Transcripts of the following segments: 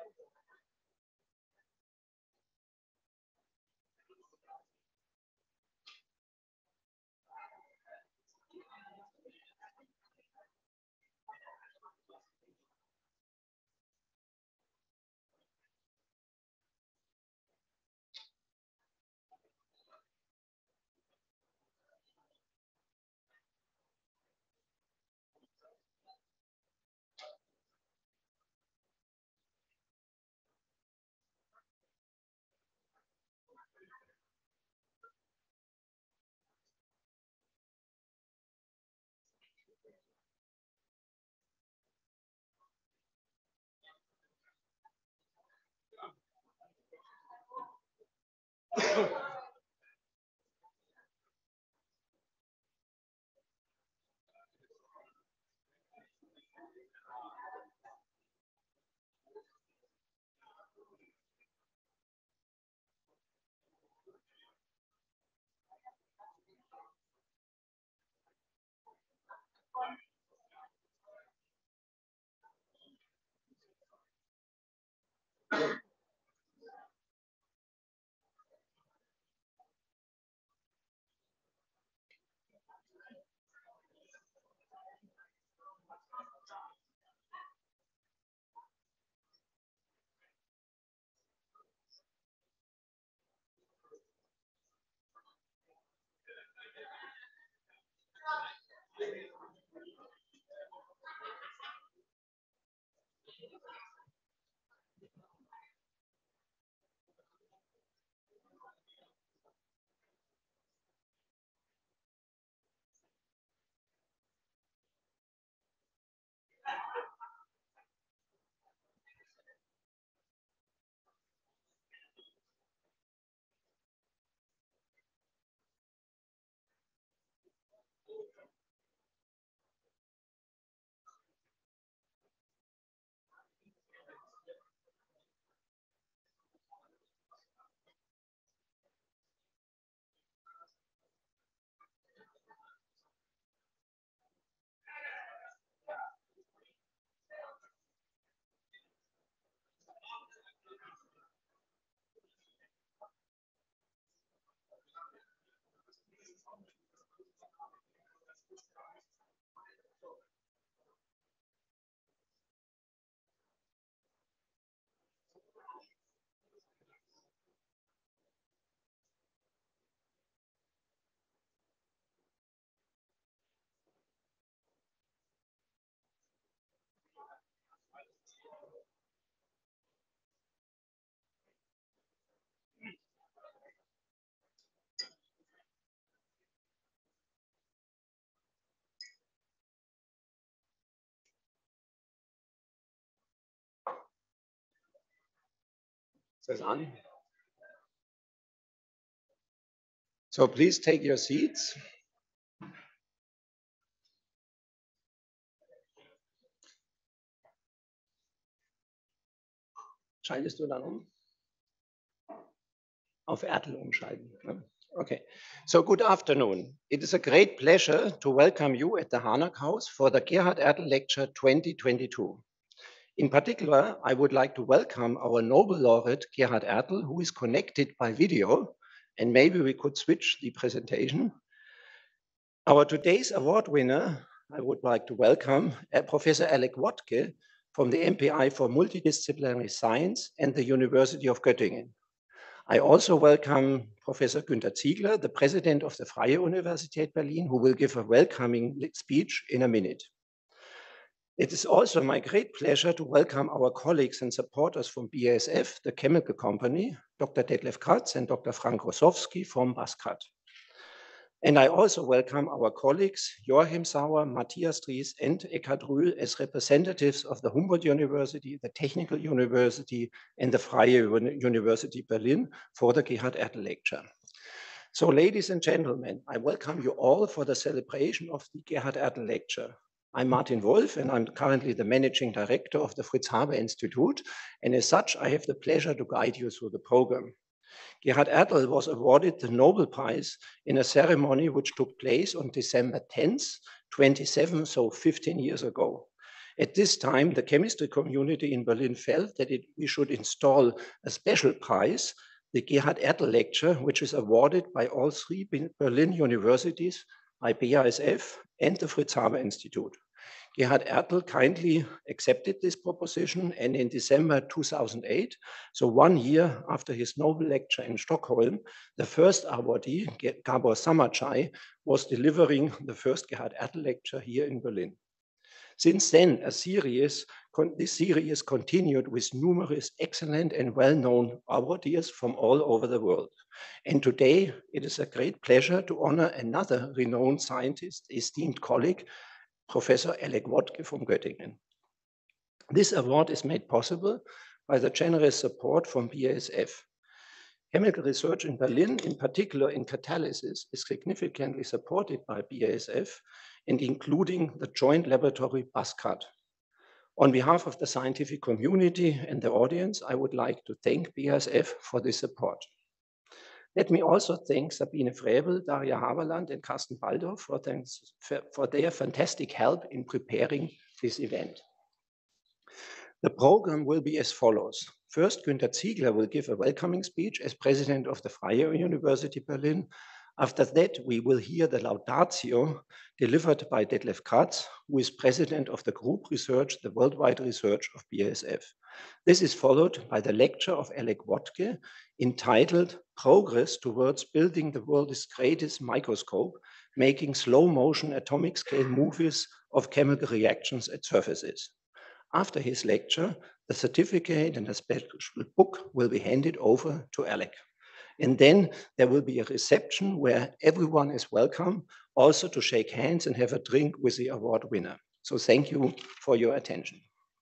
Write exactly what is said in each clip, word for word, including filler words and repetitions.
Is this on? So please take your seats. Schaltest du dann um? Auf Ertel umschalten. Okay. So good afternoon. It is a great pleasure to welcome you at the Harnack House for the Gerhard Ertl Lecture twenty twenty-two. In particular, I would like to welcome our Nobel laureate, Gerhard Ertl, who is connected by video, and maybe we could switch the presentation. Our today's award winner, I would like to welcome uh, Professor Alec Wodtke from the M P I for Multidisciplinary Science and the University of Göttingen. I also welcome Professor Günter Ziegler, the president of the Freie Universität Berlin, who will give a welcoming speech in a minute. It is also my great pleasure to welcome our colleagues and supporters from B A S F, the chemical company, Doctor Detlef Kratz and Doctor Frank Rosowski from Baskat. And I also welcome our colleagues Joachim Sauer, Matthias Dries, and Eckhard Rühl as representatives of the Humboldt University, the Technical University, and the Freie University Berlin for the Gerhard Ertl Lecture. So, ladies and gentlemen, I welcome you all for the celebration of the Gerhard Ertl Lecture. I'm Martin Wolf, and I'm currently the managing director of the Fritz Haber Institute, and as such, I have the pleasure to guide you through the program. Gerhard Ertl was awarded the Nobel Prize in a ceremony which took place on December tenth, twenty-seven, so fifteen years ago. At this time, the chemistry community in Berlin felt that it, we should install a special prize, the Gerhard Ertl Lecture, which is awarded by all three Berlin universities, by B A S F and the Fritz Haber Institute. Gerhard Ertl kindly accepted this proposition, and in December two thousand eight, so one year after his Nobel lecture in Stockholm, the first awardee, Gabor Samachai, was delivering the first Gerhard Ertl lecture here in Berlin. Since then, a series, this series continued with numerous excellent and well-known awardees from all over the world. And today, it is a great pleasure to honor another renowned scientist, esteemed colleague, Professor Alec Wodtke from Göttingen. This award is made possible by the generous support from B A S F. Chemical research in Berlin, in particular in catalysis, is significantly supported by B A S F, and including the joint laboratory BASCAD. On behalf of the scientific community and the audience, I would like to thank B A S F for this support. Let me also thank Sabine Frebel, Daria Haberland, and Carsten Baldauf for, for their fantastic help in preparing this event. The program will be as follows. First, Günter Ziegler will give a welcoming speech as president of the Freie University Berlin. After that, we will hear the laudatio delivered by Detlef Kratz, who is president of the group research, the worldwide research of B A S F. This is followed by the lecture of Alec Wodtke, entitled Progress Towards Building the World's Greatest Microscope, Making Slow Motion Atomic Scale Movies of Chemical Reactions at Surfaces. After his lecture, the certificate and a special book will be handed over to Alec. And then there will be a reception where everyone is welcome, also to shake hands and have a drink with the award winner. So thank you for your attention.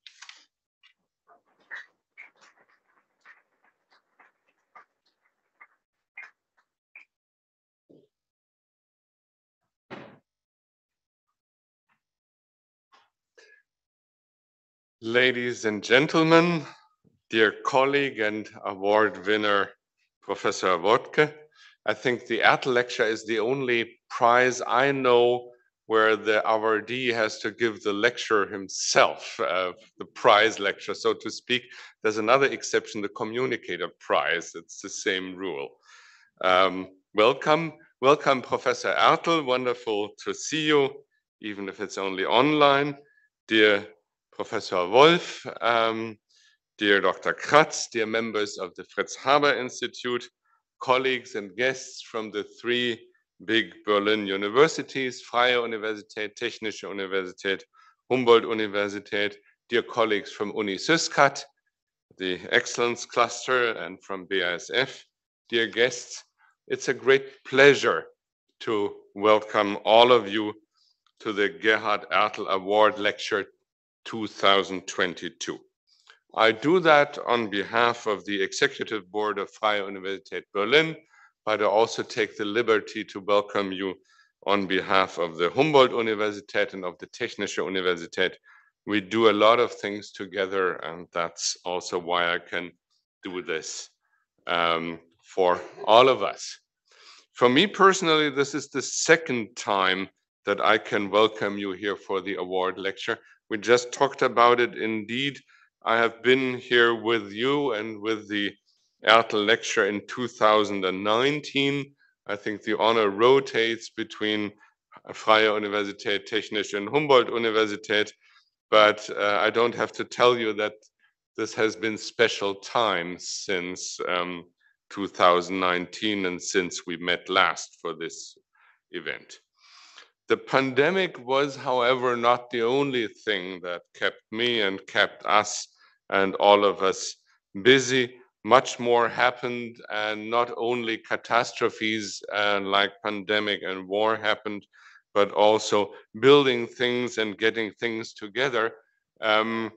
Ladies and gentlemen, dear colleague and award winner, Professor Wodtke, I think the Ertl lecture is the only prize I know where the awardee has to give the lecture himself, uh, the prize lecture, so to speak. There's another exception, the communicator prize. It's the same rule. Um, welcome, welcome, Professor Ertl. Wonderful to see you, even if it's only online. Dear Professor Wolf, um, dear Doctor Kratz, dear members of the Fritz Haber Institute, colleagues and guests from the three big Berlin universities, Freie Universität, Technische Universität, Humboldt-Universität, dear colleagues from UniSyscat, the Excellence Cluster, and from B A S F, dear guests, it's a great pleasure to welcome all of you to the Gerhard Ertl Award Lecture two thousand twenty-two. I do that on behalf of the Executive Board of Freie Universität Berlin, but I also take the liberty to welcome you on behalf of the Humboldt-Universität and of the Technische Universität. We do a lot of things together, and that's also why I can do this um, for all of us. For me personally, this is the second time that I can welcome you here for the award lecture. We just talked about it. Indeed, I have been here with you and with the Ertl lecture in two thousand nineteen. I think the honor rotates between Freie Universität, Technische and Humboldt-Universität, but uh, I don't have to tell you that this has been special times since um, two thousand nineteen and since we met last for this event. The pandemic was, however, not the only thing that kept me and kept us and all of us busy. Much more happened, and not only catastrophes uh, like pandemic and war happened, but also building things and getting things together, um,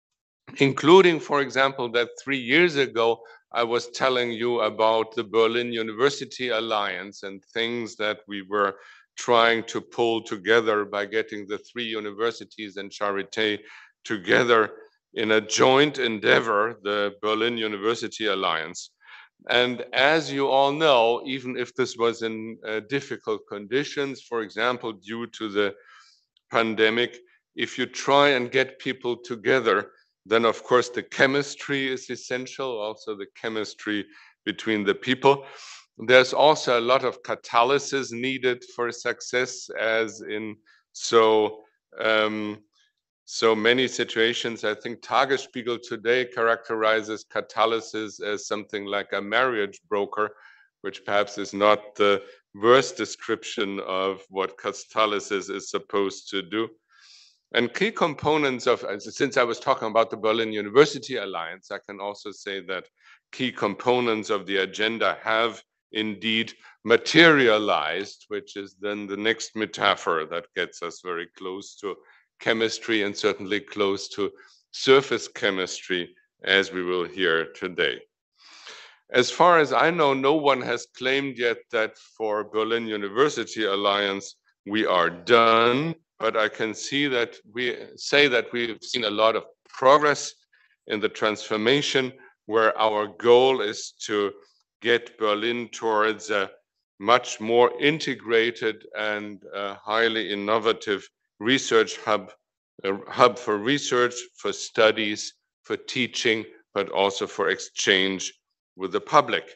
including, for example, that three years ago, I was telling you about the Berlin University Alliance and things that we were trying to pull together by getting the three universities and Charité together in a joint endeavor, the Berlin University Alliance. And as you all know, even if this was in uh, difficult conditions, for example, due to the pandemic, if you try and get people together, then of course the chemistry is essential, also the chemistry between the people. There's also a lot of catalysis needed for success, as in so um, so many situations. I think Tagesspiegel today characterizes catalysis as something like a marriage broker, which perhaps is not the worst description of what catalysis is supposed to do. And key components of, since I was talking about the Berlin University Alliance, I can also say that key components of the agenda have indeed materialized, which is then the next metaphor that gets us very close to chemistry and certainly close to surface chemistry, as we will hear today. As far as I know, no one has claimed yet that for Berlin University Alliance, we are done, but I can see that we say that we've seen a lot of progress in the transformation, where our goal is to get Berlin towards a much more integrated and uh, highly innovative research hub, a hub for research, for studies, for teaching, but also for exchange with the public.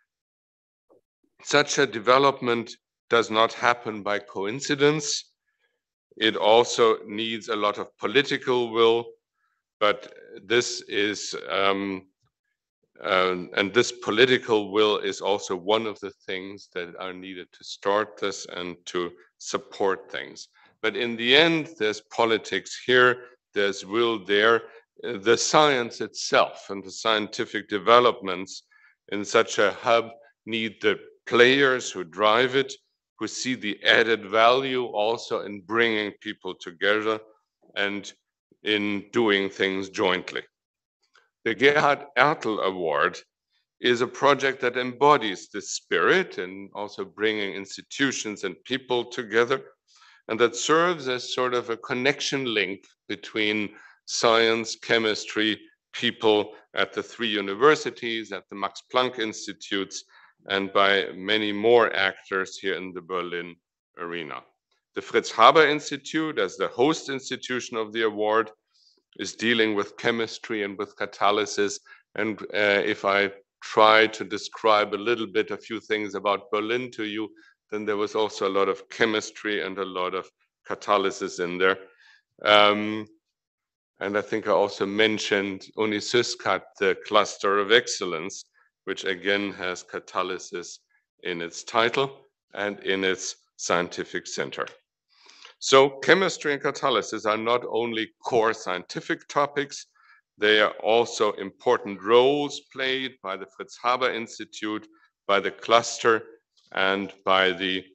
Such a development does not happen by coincidence. It also needs a lot of political will, but this is, um, uh, and this political will is also one of the things that are needed to start this and to support things. But in the end, there's politics here, there's will there. The science itself and the scientific developments in such a hub need the players who drive it, who see the added value also in bringing people together and in doing things jointly. The Gerhard Ertl Award is a project that embodies this spirit and also bringing institutions and people together, and that serves as sort of a connection link between science, chemistry, people at the three universities, at the Max Planck Institutes, and by many more actors here in the Berlin arena. The Fritz Haber Institute, as the host institution of the award, is dealing with chemistry and with catalysis. And uh, if I try to describe a little bit, a few things about Berlin to you, then there was also a lot of chemistry and a lot of catalysis in there. Um, and I think I also mentioned UNISYSCAT, the Cluster of Excellence, which again has catalysis in its title and in its scientific center. So chemistry and catalysis are not only core scientific topics, they are also important roles played by the Fritz Haber Institute, by the cluster, and by the,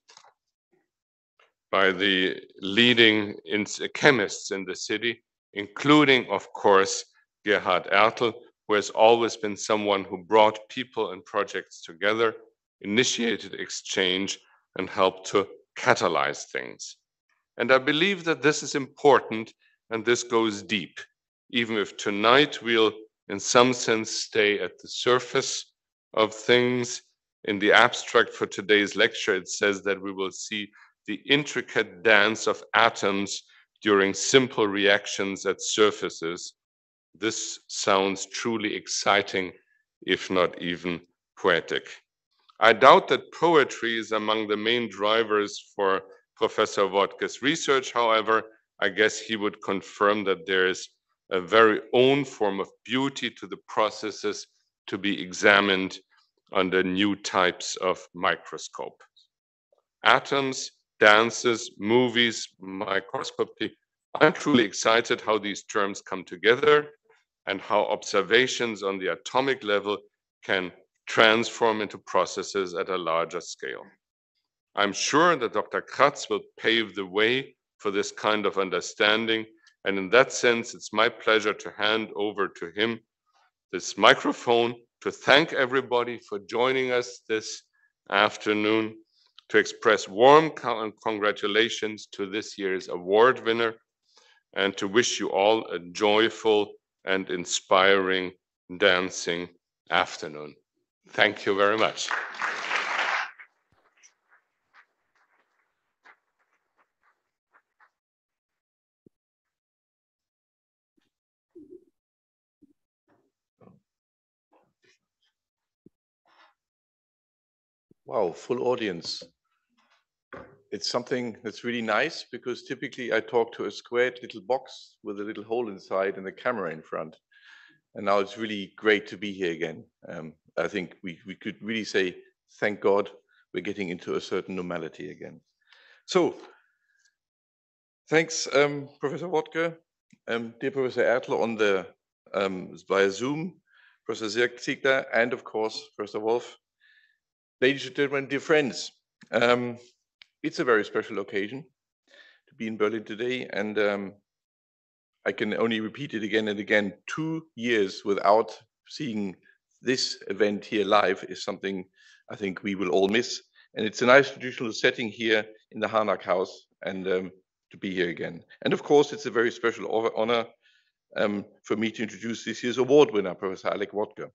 by the leading in, chemists in the city, including, of course, Gerhard Ertl, who has always been someone who brought people and projects together, initiated exchange, and helped to catalyze things. And I believe that this is important and this goes deep, even if tonight we'll, in some sense, stay at the surface of things. In the abstract for today's lecture, it says that we will see the intricate dance of atoms during simple reactions at surfaces. This sounds truly exciting, if not even poetic. I doubt that poetry is among the main drivers for Professor Wottke's research. However, I guess he would confirm that there is a very own form of beauty to the processes to be examined under new types of microscope. Atoms, dances, movies, microscopy. I'm truly excited how these terms come together and how observations on the atomic level can transform into processes at a larger scale. I'm sure that Doctor Kratz will pave the way for this kind of understanding, and in that sense, it's my pleasure to hand over to him this microphone to thank everybody for joining us this afternoon, to express warm congratulations to this year's award winner, and to wish you all a joyful and inspiring dancing afternoon. Thank you very much. Wow, full audience. It's something that's really nice because typically I talk to a squared little box with a little hole inside and a camera in front. And now it's really great to be here again. Um, I think we, we could really say, thank God we're getting into a certain normality again. So, thanks, um, Professor Wodke, um, dear Professor Ertl on the um, via Zoom, Professor Ziegler, and of course, Professor Wolf. Ladies and gentlemen, dear friends, um, it's a very special occasion to be in Berlin today, and um, I can only repeat it again and again. Two years without seeing this event here live is something I think we will all miss. And it's a nice traditional setting here in the Harnack House, and um, to be here again. And of course, it's a very special honor um, for me to introduce this year's award winner, Professor Alec Wodke.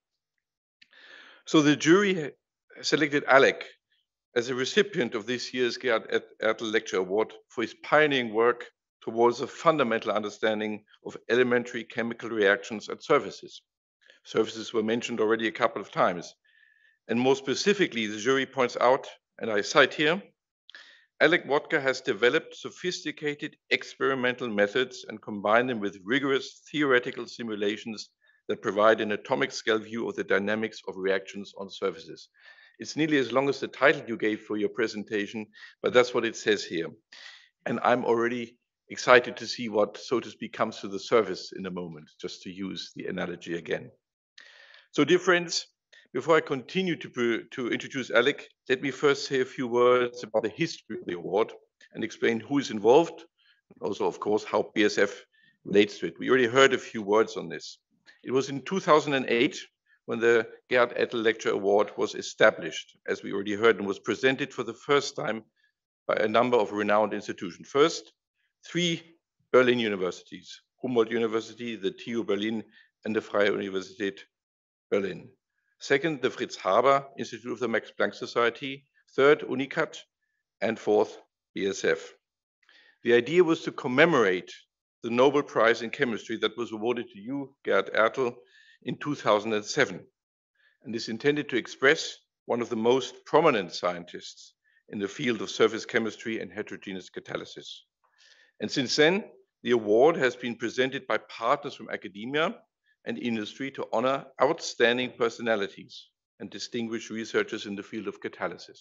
So the jury selected Alec as a recipient of this year's Gerhard Ertl Lecture Award for his pioneering work towards a fundamental understanding of elementary chemical reactions at surfaces. Surfaces were mentioned already a couple of times. And more specifically, the jury points out, and I cite here, Alec Wodke has developed sophisticated experimental methods and combined them with rigorous theoretical simulations that provide an atomic scale view of the dynamics of reactions on surfaces. It's nearly as long as the title you gave for your presentation, but that's what it says here. And I'm already excited to see what, so to speak, comes to the surface in a moment, just to use the analogy again. So, dear friends, before I continue to, to introduce Alec, let me first say a few words about the history of the award and explain who is involved, and also, of course, how B S F relates to it. We already heard a few words on this. It was in two thousand eight when the Gerhard Ertl Lecture Award was established, as we already heard, and was presented for the first time by a number of renowned institutions. First, three Berlin universities, Humboldt University, the T U Berlin, and the Freie Universität Berlin. Second, the Fritz Haber Institute of the Max Planck Society. Third, UNICAT. And fourth, B S F. The idea was to commemorate the Nobel Prize in Chemistry that was awarded to you, Gerhard Ertl, in two thousand seven, and is intended to express one of the most prominent scientists in the field of surface chemistry and heterogeneous catalysis. And since then, the award has been presented by partners from academia and industry to honor outstanding personalities and distinguished researchers in the field of catalysis.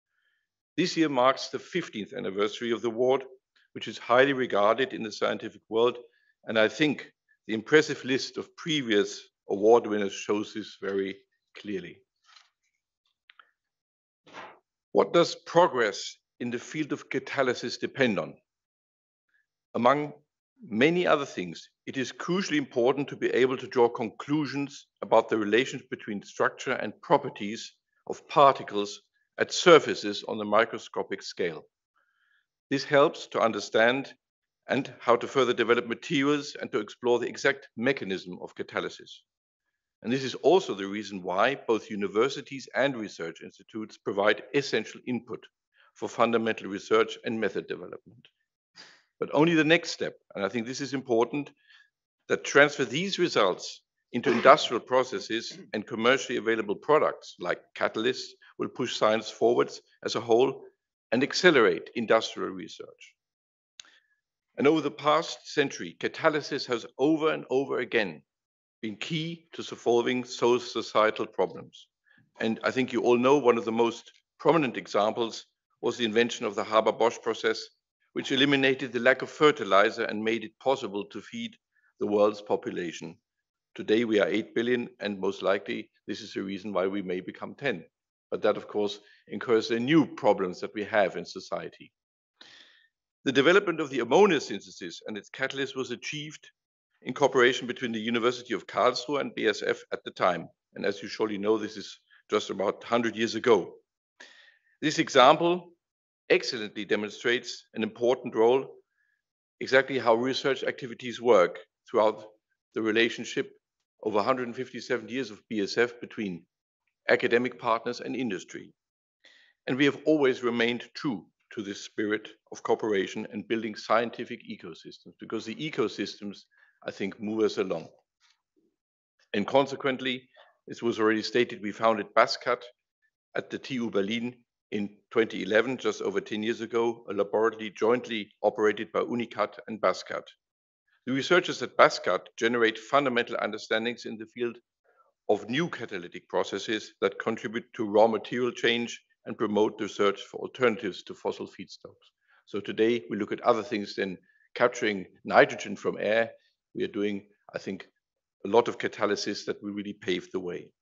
This year marks the fifteenth anniversary of the award, which is highly regarded in the scientific world, and I think the impressive list of previous award winners shows this very clearly. What does progress in the field of catalysis depend on? Among many other things, it is crucially important to be able to draw conclusions about the relationship between structure and properties of particles at surfaces on the microscopic scale. This helps to understand and how to further develop materials and to explore the exact mechanism of catalysis. And this is also the reason why both universities and research institutes provide essential input for fundamental research and method development. But only the next step, and I think this is important, that transfer these results into industrial processes and commercially available products like catalysts will push science forwards as a whole and accelerate industrial research. And over the past century, catalysis has over and over again been key to solving societal problems. And I think you all know one of the most prominent examples was the invention of the Haber-Bosch process, which eliminated the lack of fertilizer and made it possible to feed the world's population. Today we are eight billion, and most likely this is the reason why we may become ten. But that, of course, incurs the new problems that we have in society. The development of the ammonia synthesis and its catalyst was achieved in cooperation between the University of Karlsruhe and B S F at the time. And as you surely know, this is just about one hundred years ago. This example excellently demonstrates an important role, exactly how research activities work throughout the relationship over one hundred fifty-seven years of B S F between academic partners and industry. And we have always remained true to this spirit of cooperation and building scientific ecosystems, because the ecosystems, I think, move us along. And consequently, this was already stated, we founded BASCAT at the T U Berlin in twenty eleven, just over ten years ago, a laboratory jointly operated by UNICAT and BASCAT. The researchers at BASCAT generate fundamental understandings in the field of new catalytic processes that contribute to raw material change and promote the search for alternatives to fossil feedstocks. So today we look at other things than capturing nitrogen from air. We are doing, I think, a lot of catalysis that will really pave the way.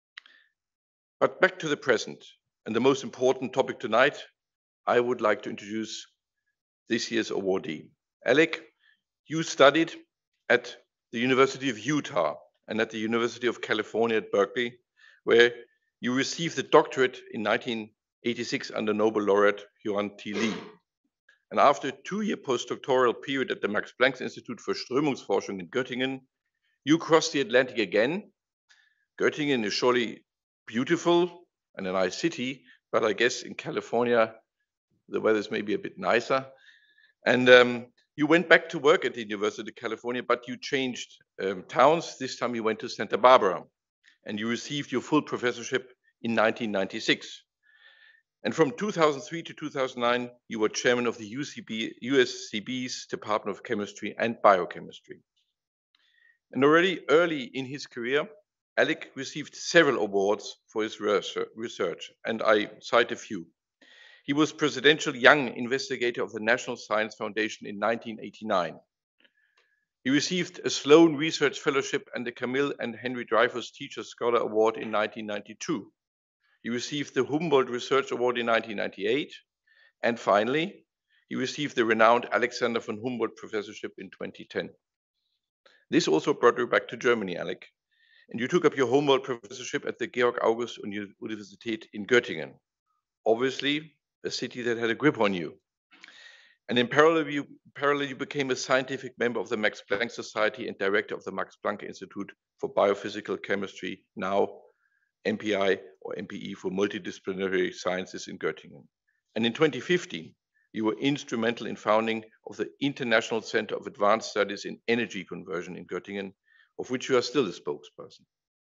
But back to the present, and the most important topic tonight, I would like to introduce this year's awardee. Alec, you studied at the University of Utah and at the University of California at Berkeley, where you received the doctorate in nineteen eighty-six under Nobel laureate Yuan T. Lee. And after a two-year postdoctoral period at the Max Planck Institute for Strömungsforschung in Göttingen, you crossed the Atlantic again. Göttingen is surely beautiful and a nice city, but I guess in California, the weather's maybe a bit nicer. And um, you went back to work at the University of California, but you changed um, towns. This time you went to Santa Barbara, and you received your full professorship in nineteen ninety-six. And from two thousand three to two thousand nine, you were chairman of the U C B, U S C B's Department of Chemistry and Biochemistry. And already early in his career, Alec received several awards for his research, and I cite a few. He was Presidential Young Investigator of the National Science Foundation in nineteen eighty-nine. He received a Sloan Research Fellowship and the Camille and Henry Dreyfus Teacher Scholar Award in nineteen ninety-two. He received the Humboldt Research Award in nineteen ninety-eight. And finally, he received the renowned Alexander von Humboldt Professorship in twenty ten. This also brought you back to Germany, Alec, and you took up your Humboldt Professorship at the Georg August Universität in Göttingen, obviously a city that had a grip on you. And in parallel you, parallel, you became a scientific member of the Max Planck Society and director of the Max Planck Institute for Biophysical Chemistry, now M P I or M P E for Multidisciplinary Sciences in Göttingen. And in twenty fifteen, you were instrumental in founding of the International Center of Advanced Studies in Energy Conversion in Göttingen, of which you are still the spokesperson.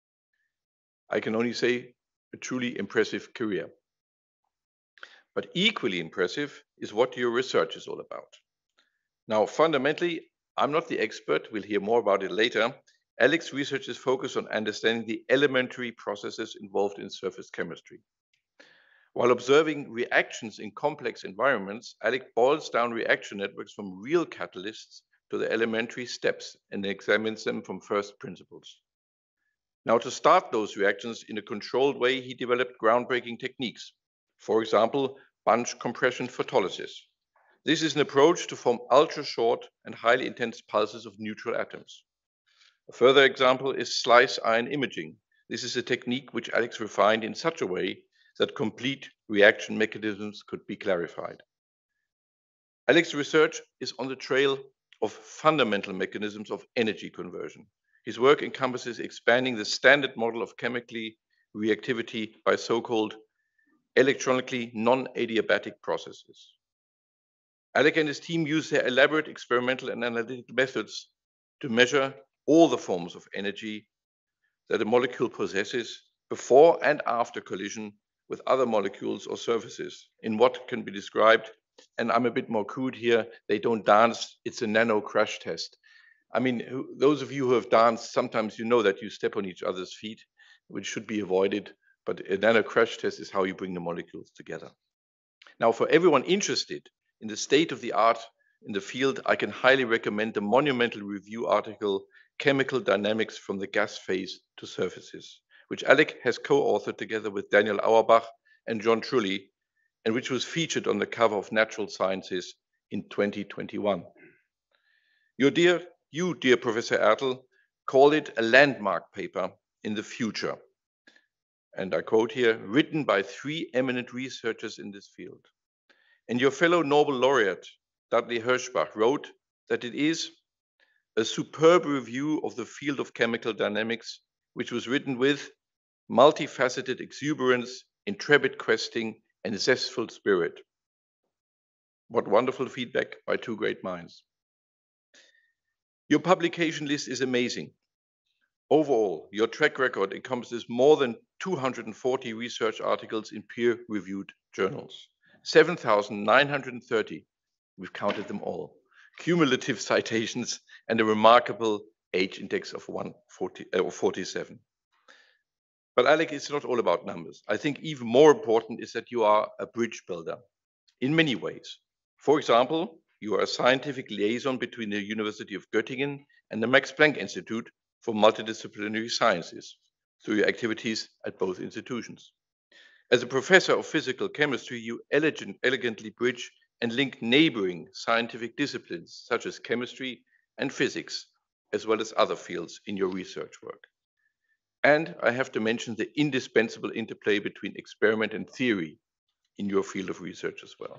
I can only say a truly impressive career. But equally impressive is what your research is all about. Now, fundamentally, I'm not the expert, we'll hear more about it later. Alec's research is focused on understanding the elementary processes involved in surface chemistry. While observing reactions in complex environments, Alec boils down reaction networks from real catalysts to the elementary steps and examines them from first principles. Now, to start those reactions in a controlled way, he developed groundbreaking techniques. For example, bunch compression photolysis. This is an approach to form ultra-short and highly intense pulses of neutral atoms. A further example is slice ion imaging. This is a technique which Alec refined in such a way that complete reaction mechanisms could be clarified. Alec's research is on the trail of fundamental mechanisms of energy conversion. His work encompasses expanding the standard model of chemically reactivity by so-called electronically non-adiabatic processes. Alec and his team use their elaborate experimental and analytical methods to measure all the forms of energy that a molecule possesses before and after collision with other molecules or surfaces in what can be described, and I'm a bit more crude here, they don't dance, it's a nano crash test. I mean, those of you who have danced, sometimes you know that you step on each other's feet, which should be avoided. But a nano crash test is how you bring the molecules together. Now, for everyone interested in the state of the art in the field, I can highly recommend the monumental review article, Chemical Dynamics from the Gas Phase to Surfaces, which Alec has co-authored together with Daniel Auerbach and John Trulli, and which was featured on the cover of Natural Sciences in twenty twenty-one. Your dear, you, dear Professor Ertl, call it a landmark paper in the future. And I quote here, written by three eminent researchers in this field. And your fellow Nobel laureate, Dudley Hirschbach, wrote that it is a superb review of the field of chemical dynamics, which was written with multifaceted exuberance, intrepid questing, and zestful spirit. What wonderful feedback by two great minds. Your publication list is amazing. Overall, your track record encompasses more than two hundred forty research articles in peer-reviewed journals, seven thousand nine hundred thirty, we've counted them all, cumulative citations, and a remarkable age index of one forty-seven. But Alec, it's not all about numbers. I think even more important is that you are a bridge builder in many ways. For example, you are a scientific liaison between the University of Göttingen and the Max Planck Institute for Multidisciplinary Sciences through your activities at both institutions. As a professor of physical chemistry, you elegant, elegantly bridge and link neighboring scientific disciplines such as chemistry and physics, as well as other fields in your research work. And I have to mention the indispensable interplay between experiment and theory in your field of research as well.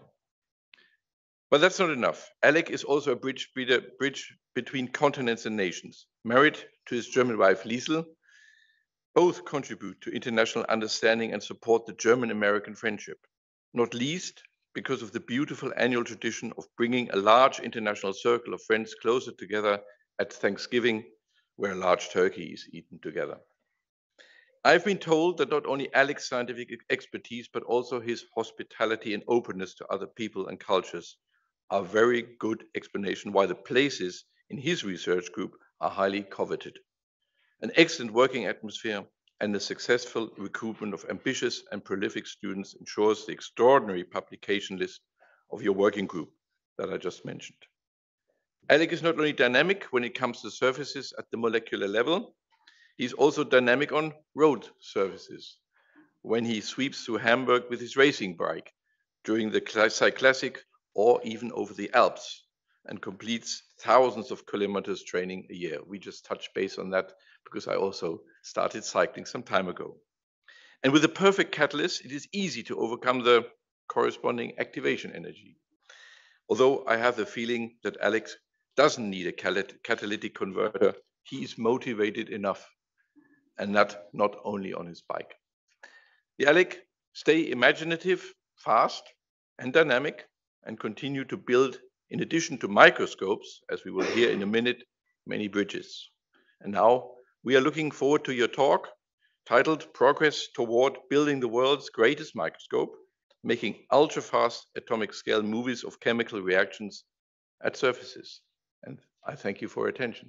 But that's not enough. Alec is also a bridge, bridge between continents and nations. Married to his German wife, Liesl, both contribute to international understanding and support the German-American friendship, not least because of the beautiful annual tradition of bringing a large international circle of friends closer together at Thanksgiving, where a large turkey is eaten together. I've been told that not only Alec's scientific expertise, but also his hospitality and openness to other people and cultures are very good explanation why the places in his research group are highly coveted. An excellent working atmosphere and the successful recruitment of ambitious and prolific students ensures the extraordinary publication list of your working group that I just mentioned. Alec is not only dynamic when it comes to surfaces at the molecular level, he's also dynamic on road surfaces when he sweeps through Hamburg with his racing bike during the Cyclassic or even over the Alps and completes thousands of kilometers training a year. We just touched base on that because I also started cycling some time ago. And with a perfect catalyst, it is easy to overcome the corresponding activation energy. Although I have the feeling that Alex doesn't need a catalytic converter, he is motivated enough, and that not only on his bike. The Alec, stay imaginative, fast, and dynamic, and continue to build, in addition to microscopes, as we will hear in a minute, many bridges. And now we are looking forward to your talk titled Progress Toward Building the World's Greatest Microscope, Making Ultra-Fast Atomic Scale Movies of Chemical Reactions at Surfaces. And I thank you for your attention.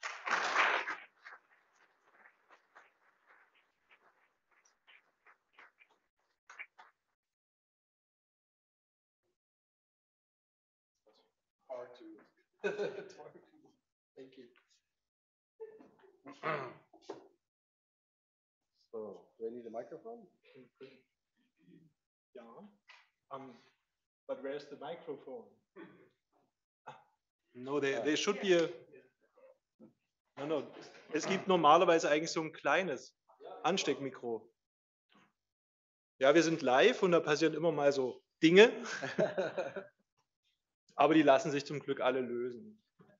Hard to talk to. Thank you. So, do I need a microphone? Yeah. Um, but where's the microphone? No, there, there should be a. No, no. Es gibt normalerweise eigentlich so ein kleines Ansteckmikro. Ja, wir sind live und da passieren immer mal so Dinge. Aber die lassen sich zum Glück alle lösen.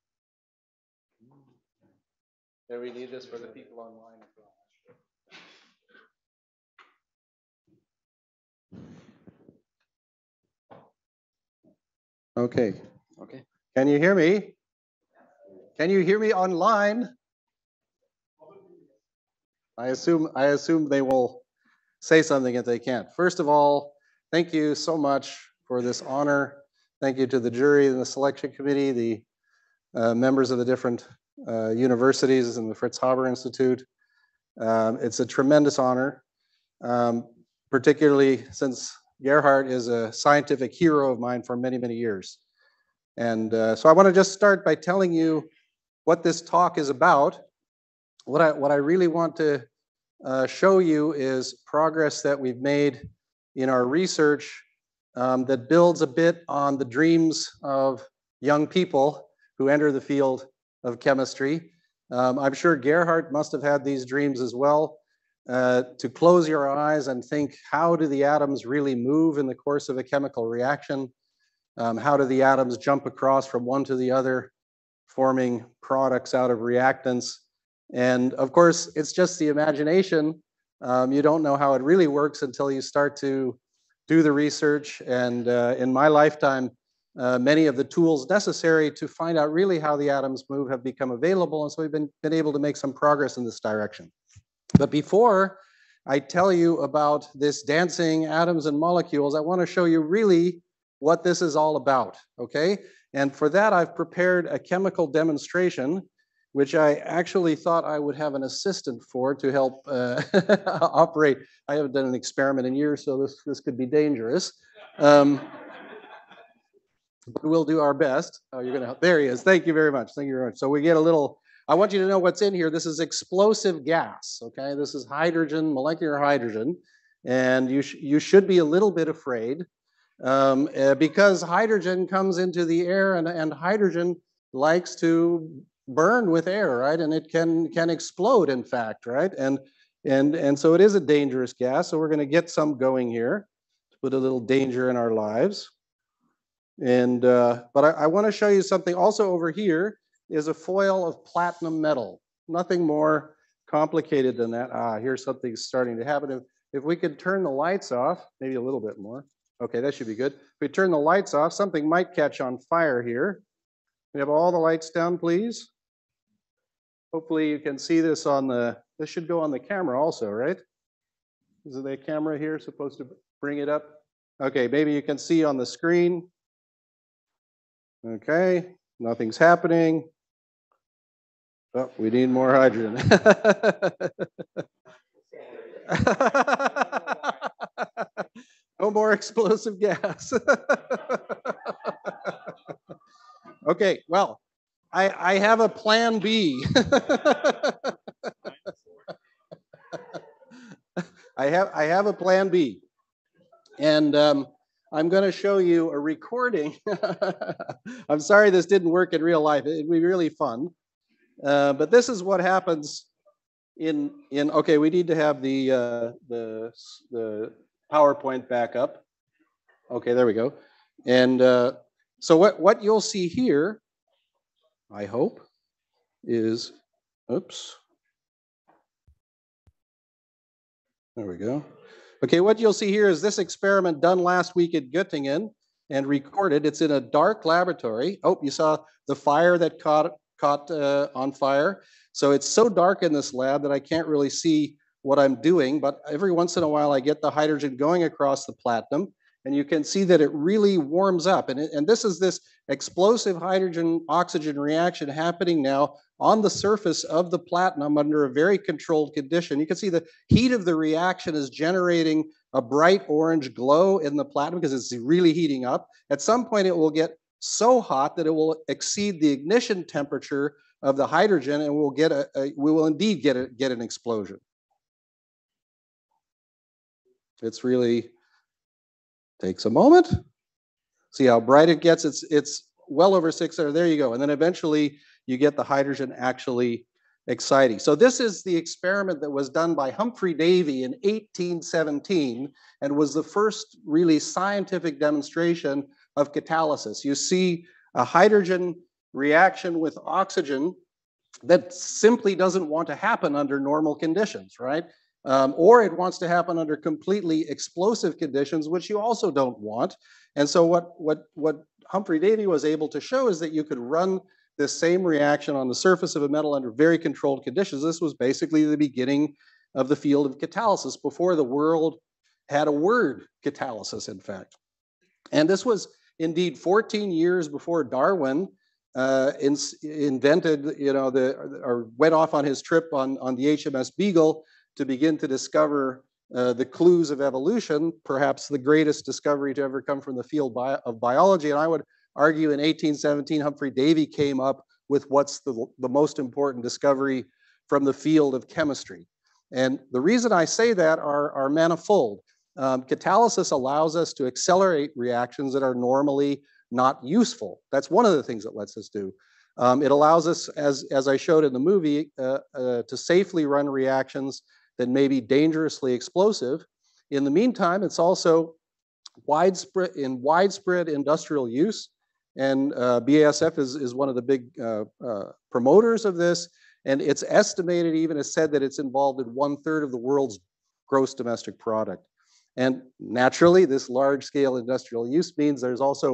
Yeah, we need this for the people online as well. Okay. Okay. Can you hear me? Can you hear me online? I assume I assume they will say something if they can't. First of all, thank you so much for this honor. Thank you to the jury and the selection committee, the uh, members of the different uh, universities and the Fritz Haber Institute. Um, it's a tremendous honor, um, particularly since Gerhard is a scientific hero of mine for many, many years. And uh, so I want to just start by telling you what this talk is about. What I, what I really want to uh, show you is progress that we've made in our research um, that builds a bit on the dreams of young people who enter the field of chemistry. Um, I'm sure Gerhard must have had these dreams as well, uh, to close your eyes and think, how do the atoms really move in the course of a chemical reaction? Um, how do the atoms jump across from one to the other, forming products out of reactants? And of course, it's just the imagination. Um, you don't know how it really works until you start to do the research. And uh, in my lifetime, uh, many of the tools necessary to find out really how the atoms move have become available. And so we've been, been able to make some progress in this direction. But before I tell you about this dancing atoms and molecules, I want to show you really what this is all about, okay? And for that, I've prepared a chemical demonstration, which I actually thought I would have an assistant for to help uh, operate. I haven't done an experiment in years, so this, this could be dangerous. Um, but we'll do our best. Oh, you're gonna, there he is. Thank you very much. Thank you very much. So we get a little, I want you to know what's in here. This is explosive gas, okay? This is hydrogen, molecular hydrogen. And you, sh you should be a little bit afraid um, uh, because hydrogen comes into the air, and, and hydrogen likes to burn with air, right? And it can, can explode, in fact, right? And, and, and so it is a dangerous gas. So we're gonna get some going here to put a little danger in our lives. And, uh, but I, I wanna show you something also over here is a foil of platinum metal. Nothing more complicated than that. Ah, here's something starting to happen. If, if we could turn the lights off, maybe a little bit more. Okay, that should be good. If we turn the lights off, something might catch on fire here. We have all the lights down, please. Hopefully you can see this on the, this should go on the camera also, right? Is the camera here supposed to bring it up? Okay, maybe you can see on the screen. Okay, nothing's happening. Oh, we need more hydrogen. No more explosive gas. Okay, well, I, I have a plan B. I have I have a plan B, and um, I'm going to show you a recording. I'm sorry this didn't work in real life. It'd be really fun, uh, but this is what happens in in. Okay, we need to have the uh, the the PowerPoint back up. Okay, there we go. And uh, so what what you'll see here, I hope, is, oops. There we go. Okay, what you'll see here is this experiment done last week at Göttingen and recorded. It's in a dark laboratory. Oh, you saw the fire that caught, caught uh, on fire. So it's so dark in this lab that I can't really see what I'm doing, but every once in a while I get the hydrogen going across the platinum, and you can see that it really warms up. And, it, and this is this explosive hydrogen-oxygen reaction happening now on the surface of the platinum under a very controlled condition. You can see the heat of the reaction is generating a bright orange glow in the platinum because it's really heating up. At some point it will get so hot that it will exceed the ignition temperature of the hydrogen, and we'll get a, a we will indeed get a, get an explosion. It's really takes a moment. See how bright it gets. It's it's well over six hundred. There you go. And then eventually you get the hydrogen actually exciting. So this is the experiment that was done by Humphrey Davy in eighteen seventeen and was the first really scientific demonstration of catalysis. You see a hydrogen reaction with oxygen that simply doesn't want to happen under normal conditions, right? Um, or it wants to happen under completely explosive conditions, which you also don't want. And so what, what, what Humphrey Davy was able to show is that you could run this same reaction on the surface of a metal under very controlled conditions. This was basically the beginning of the field of catalysis before the world had a word, catalysis, in fact. And this was indeed fourteen years before Darwin uh, in, invented, you know, the, or went off on his trip on, on the H M S Beagle to begin to discover uh, the clues of evolution, perhaps the greatest discovery to ever come from the field bi of biology. And I would argue in eighteen seventeen, Humphrey Davy came up with what's the, the most important discovery from the field of chemistry. And the reason I say that are, are manifold. Um, catalysis allows us to accelerate reactions that are normally not useful. That's one of the things that lets us do. Um, it allows us, as, as I showed in the movie, uh, uh, to safely run reactions that may be dangerously explosive. In the meantime, it's also widespread in widespread industrial use, and uh, B A S F is, is one of the big uh, uh, promoters of this, and it's estimated, even has said that it's involved in one third of the world's gross domestic product. And naturally, this large-scale industrial use means there's also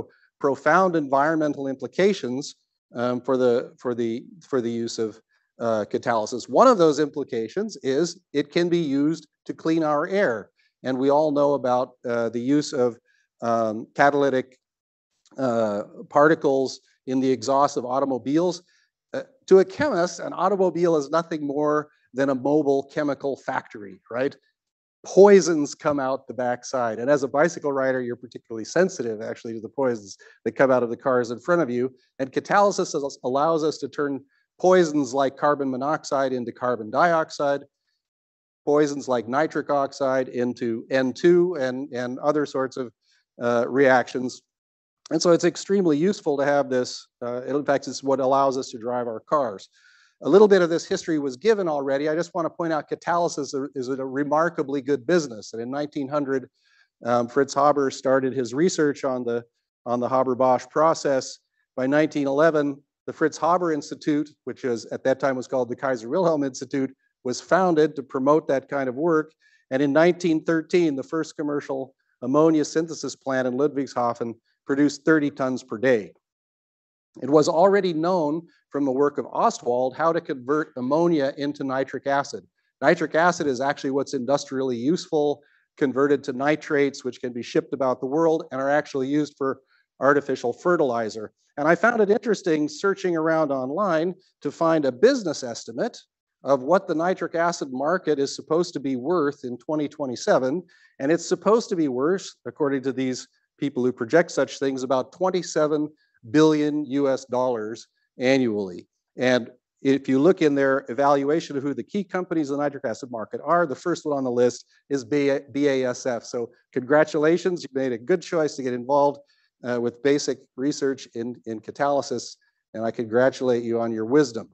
profound environmental implications um, for the for the for the use of uh, catalysis. One of those implications is it can be used to clean our air, and we all know about uh, the use of um, catalytic uh, particles in the exhaust of automobiles. Uh, to a chemist, an automobile is nothing more than a mobile chemical factory, right? Poisons come out the backside. And as a bicycle rider, you're particularly sensitive actually to the poisons that come out of the cars in front of you. And catalysis allows us to turn poisons like carbon monoxide into carbon dioxide, poisons like nitric oxide into N two, and, and other sorts of uh, reactions. And so it's extremely useful to have this. Uh, in fact, it's what allows us to drive our cars. A little bit of this history was given already. I just want to point out catalysis is a remarkably good business. And in nineteen hundred, um, Fritz Haber started his research on the, on the Haber-Bosch process. By nineteen eleven, the Fritz Haber Institute, which is at that time was called the Kaiser Wilhelm Institute, was founded to promote that kind of work. And in nineteen thirteen, the first commercial ammonia synthesis plant in Ludwigshafen produced thirty tons per day. It was already known from the work of Ostwald how to convert ammonia into nitric acid. Nitric acid is actually what's industrially useful, converted to nitrates, which can be shipped about the world and are actually used for artificial fertilizer. And I found it interesting searching around online to find a business estimate of what the nitric acid market is supposed to be worth in twenty twenty-seven. And it's supposed to be worth, according to these people who project such things, about twenty-seven billion U S dollars annually. And if you look in their evaluation of who the key companies in the nitric acid market are, the first one on the list is B A S F. So congratulations, you made a good choice to get involved uh, with basic research in, in catalysis, and I congratulate you on your wisdom.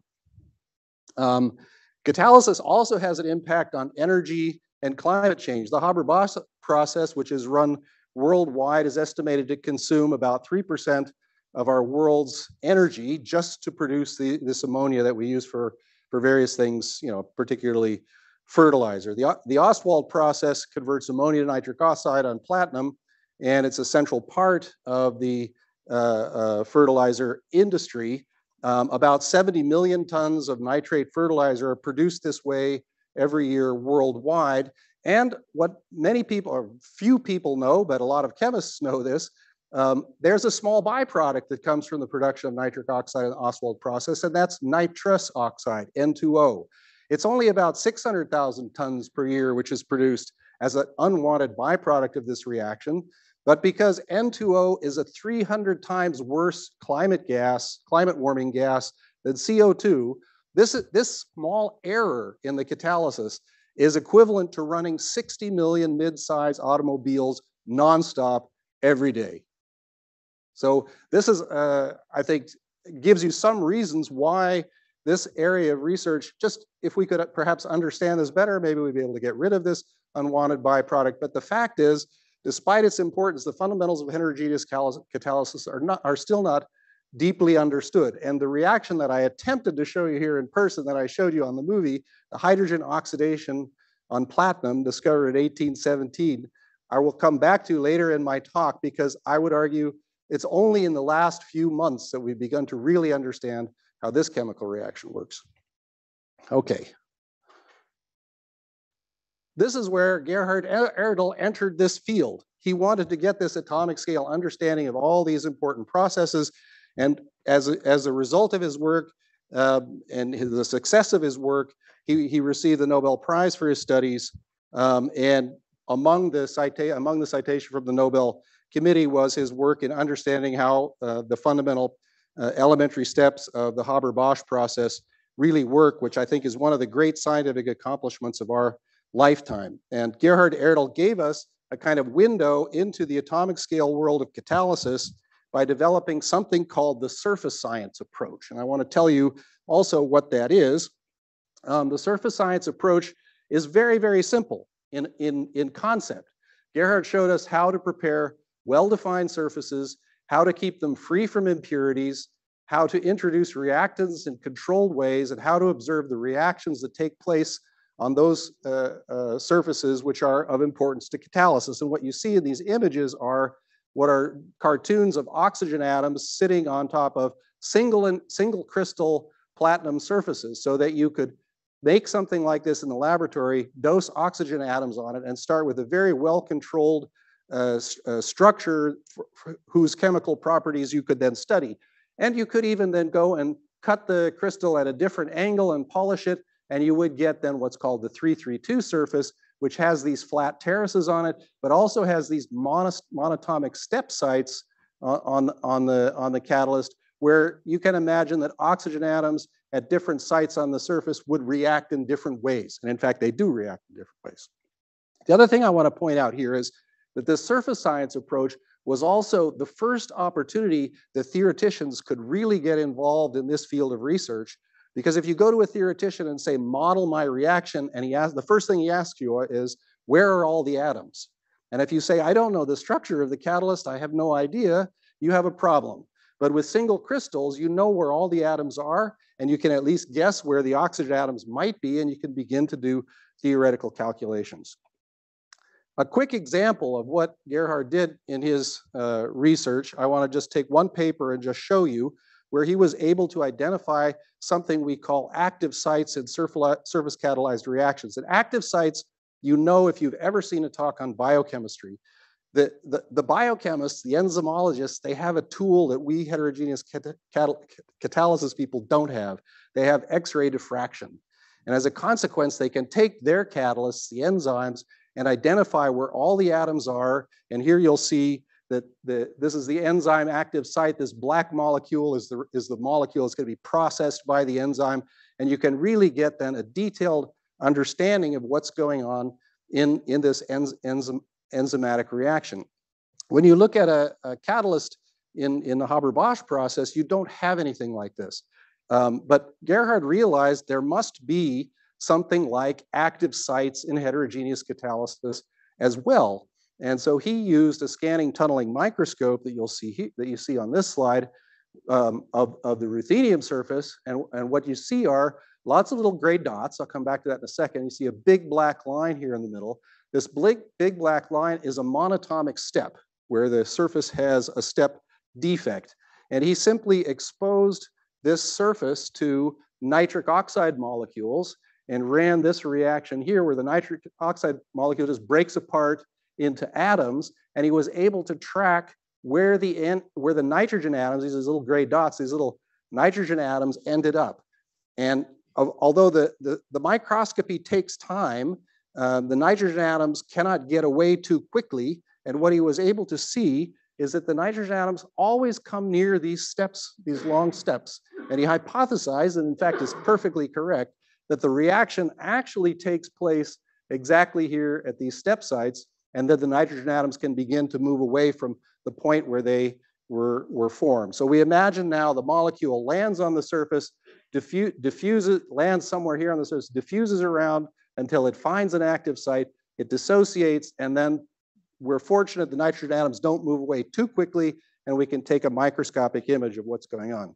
Um, catalysis also has an impact on energy and climate change. The Haber-Bosch process, which is run worldwide, is estimated to consume about three percent of our world's energy just to produce the, this ammonia that we use for, for various things, you know, particularly fertilizer. The, the Ostwald process converts ammonia to nitric oxide on platinum, and it's a central part of the uh, uh, fertilizer industry. Um, about seventy million tons of nitrate fertilizer are produced this way every year worldwide. And what many people, or few people know, but a lot of chemists know this, um, there's a small byproduct that comes from the production of nitric oxide in the Ostwald process, and that's nitrous oxide, N two O. It's only about six hundred thousand tons per year, which is produced as an unwanted byproduct of this reaction. But because N two O is a three hundred times worse climate gas, climate warming gas than C O two, this, this small error in the catalysis is equivalent to running sixty million mid-size automobiles nonstop every day. So this is, uh, I think, gives you some reasons why this area of research, just if we could perhaps understand this better, maybe we'd be able to get rid of this unwanted byproduct. But the fact is, despite its importance, the fundamentals of heterogeneous catalysis are, not, are still not deeply understood. And the reaction that I attempted to show you here in person that I showed you on the movie, the hydrogen oxidation on platinum discovered in eighteen seventeen, I will come back to later in my talk, because I would argue it's only in the last few months that we've begun to really understand how this chemical reaction works. Okay. This is where Gerhard Erdl entered this field. He wanted to get this atomic scale understanding of all these important processes. And as a, as a result of his work uh, and his, the success of his work, he, he received the Nobel Prize for his studies. Um, and among the, cita among the citation from the Nobel Committee was his work in understanding how uh, the fundamental uh, elementary steps of the Haber-Bosch process really work, which I think is one of the great scientific accomplishments of our lifetime. And Gerhard Erdl gave us a kind of window into the atomic scale world of catalysis by developing something called the surface science approach. And I want to tell you also what that is. Um, the surface science approach is very, very simple in, in, in concept. Gerhard showed us how to prepare well-defined surfaces, how to keep them free from impurities, how to introduce reactants in controlled ways, and how to observe the reactions that take place on those uh, uh, surfaces which are of importance to catalysis. And what you see in these images are what are cartoons of oxygen atoms sitting on top of single and single crystal platinum surfaces, so that you could make something like this in the laboratory, dose oxygen atoms on it, and start with a very well-controlled uh, uh, structure for, for whose chemical properties you could then study. And you could even then go and cut the crystal at a different angle and polish it, and you would get then what's called the three three two surface, which has these flat terraces on it, but also has these monos, monatomic step sites uh, on, on, the, on the catalyst, where you can imagine that oxygen atoms at different sites on the surface would react in different ways. And in fact, they do react in different ways. The other thing I want to point out here is that this surface science approach was also the first opportunity that theoreticians could really get involved in this field of research. Because if you go to a theoretician and say, model my reaction, and he asks, the first thing he asks you is, where are all the atoms? And if you say, I don't know the structure of the catalyst, I have no idea, you have a problem. But with single crystals, you know where all the atoms are, and you can at least guess where the oxygen atoms might be, and you can begin to do theoretical calculations. A quick example of what Gerhard did in his uh, research, I want to just take one paper and just show you where he was able to identify something we call active sites in surface catalyzed reactions. And active sites, you know, if you've ever seen a talk on biochemistry, the, the, the biochemists, the enzymologists, they have a tool that we heterogeneous cat catal catalysis people don't have. They have X-ray diffraction. And as a consequence, they can take their catalysts, the enzymes, and identify where all the atoms are. And here you'll see that the, this is the enzyme active site. This black molecule is the, is the molecule that's going to be processed by the enzyme. And you can really get then a detailed understanding of what's going on in, in this enz enzyme, enzymatic reaction. When you look at a, a catalyst in, in the Haber-Bosch process, you don't have anything like this. Um, but Gerhard realized there must be something like active sites in heterogeneous catalysis as well. And so he used a scanning tunneling microscope that you'll see he, that you see on this slide um, of, of the ruthenium surface. And, and what you see are lots of little gray dots. I'll come back to that in a second. You see a big black line here in the middle. This big, big black line is a monatomic step where the surface has a step defect. And he simply exposed this surface to nitric oxide molecules and ran this reaction here where the nitric oxide molecule just breaks apart into atoms, and he was able to track where the, where the nitrogen atoms, these little gray dots, these little nitrogen atoms ended up. And of, although the, the, the microscopy takes time, uh, the nitrogen atoms cannot get away too quickly, and what he was able to see is that the nitrogen atoms always come near these steps, these long steps. And he hypothesized, and in fact is perfectly correct, that the reaction actually takes place exactly here at these step sites, and that the nitrogen atoms can begin to move away from the point where they were, were formed. So we imagine now the molecule lands on the surface, diffuse, diffuses, lands somewhere here on the surface, diffuses around until it finds an active site, it dissociates, and then we're fortunate the nitrogen atoms don't move away too quickly, and we can take a microscopic image of what's going on.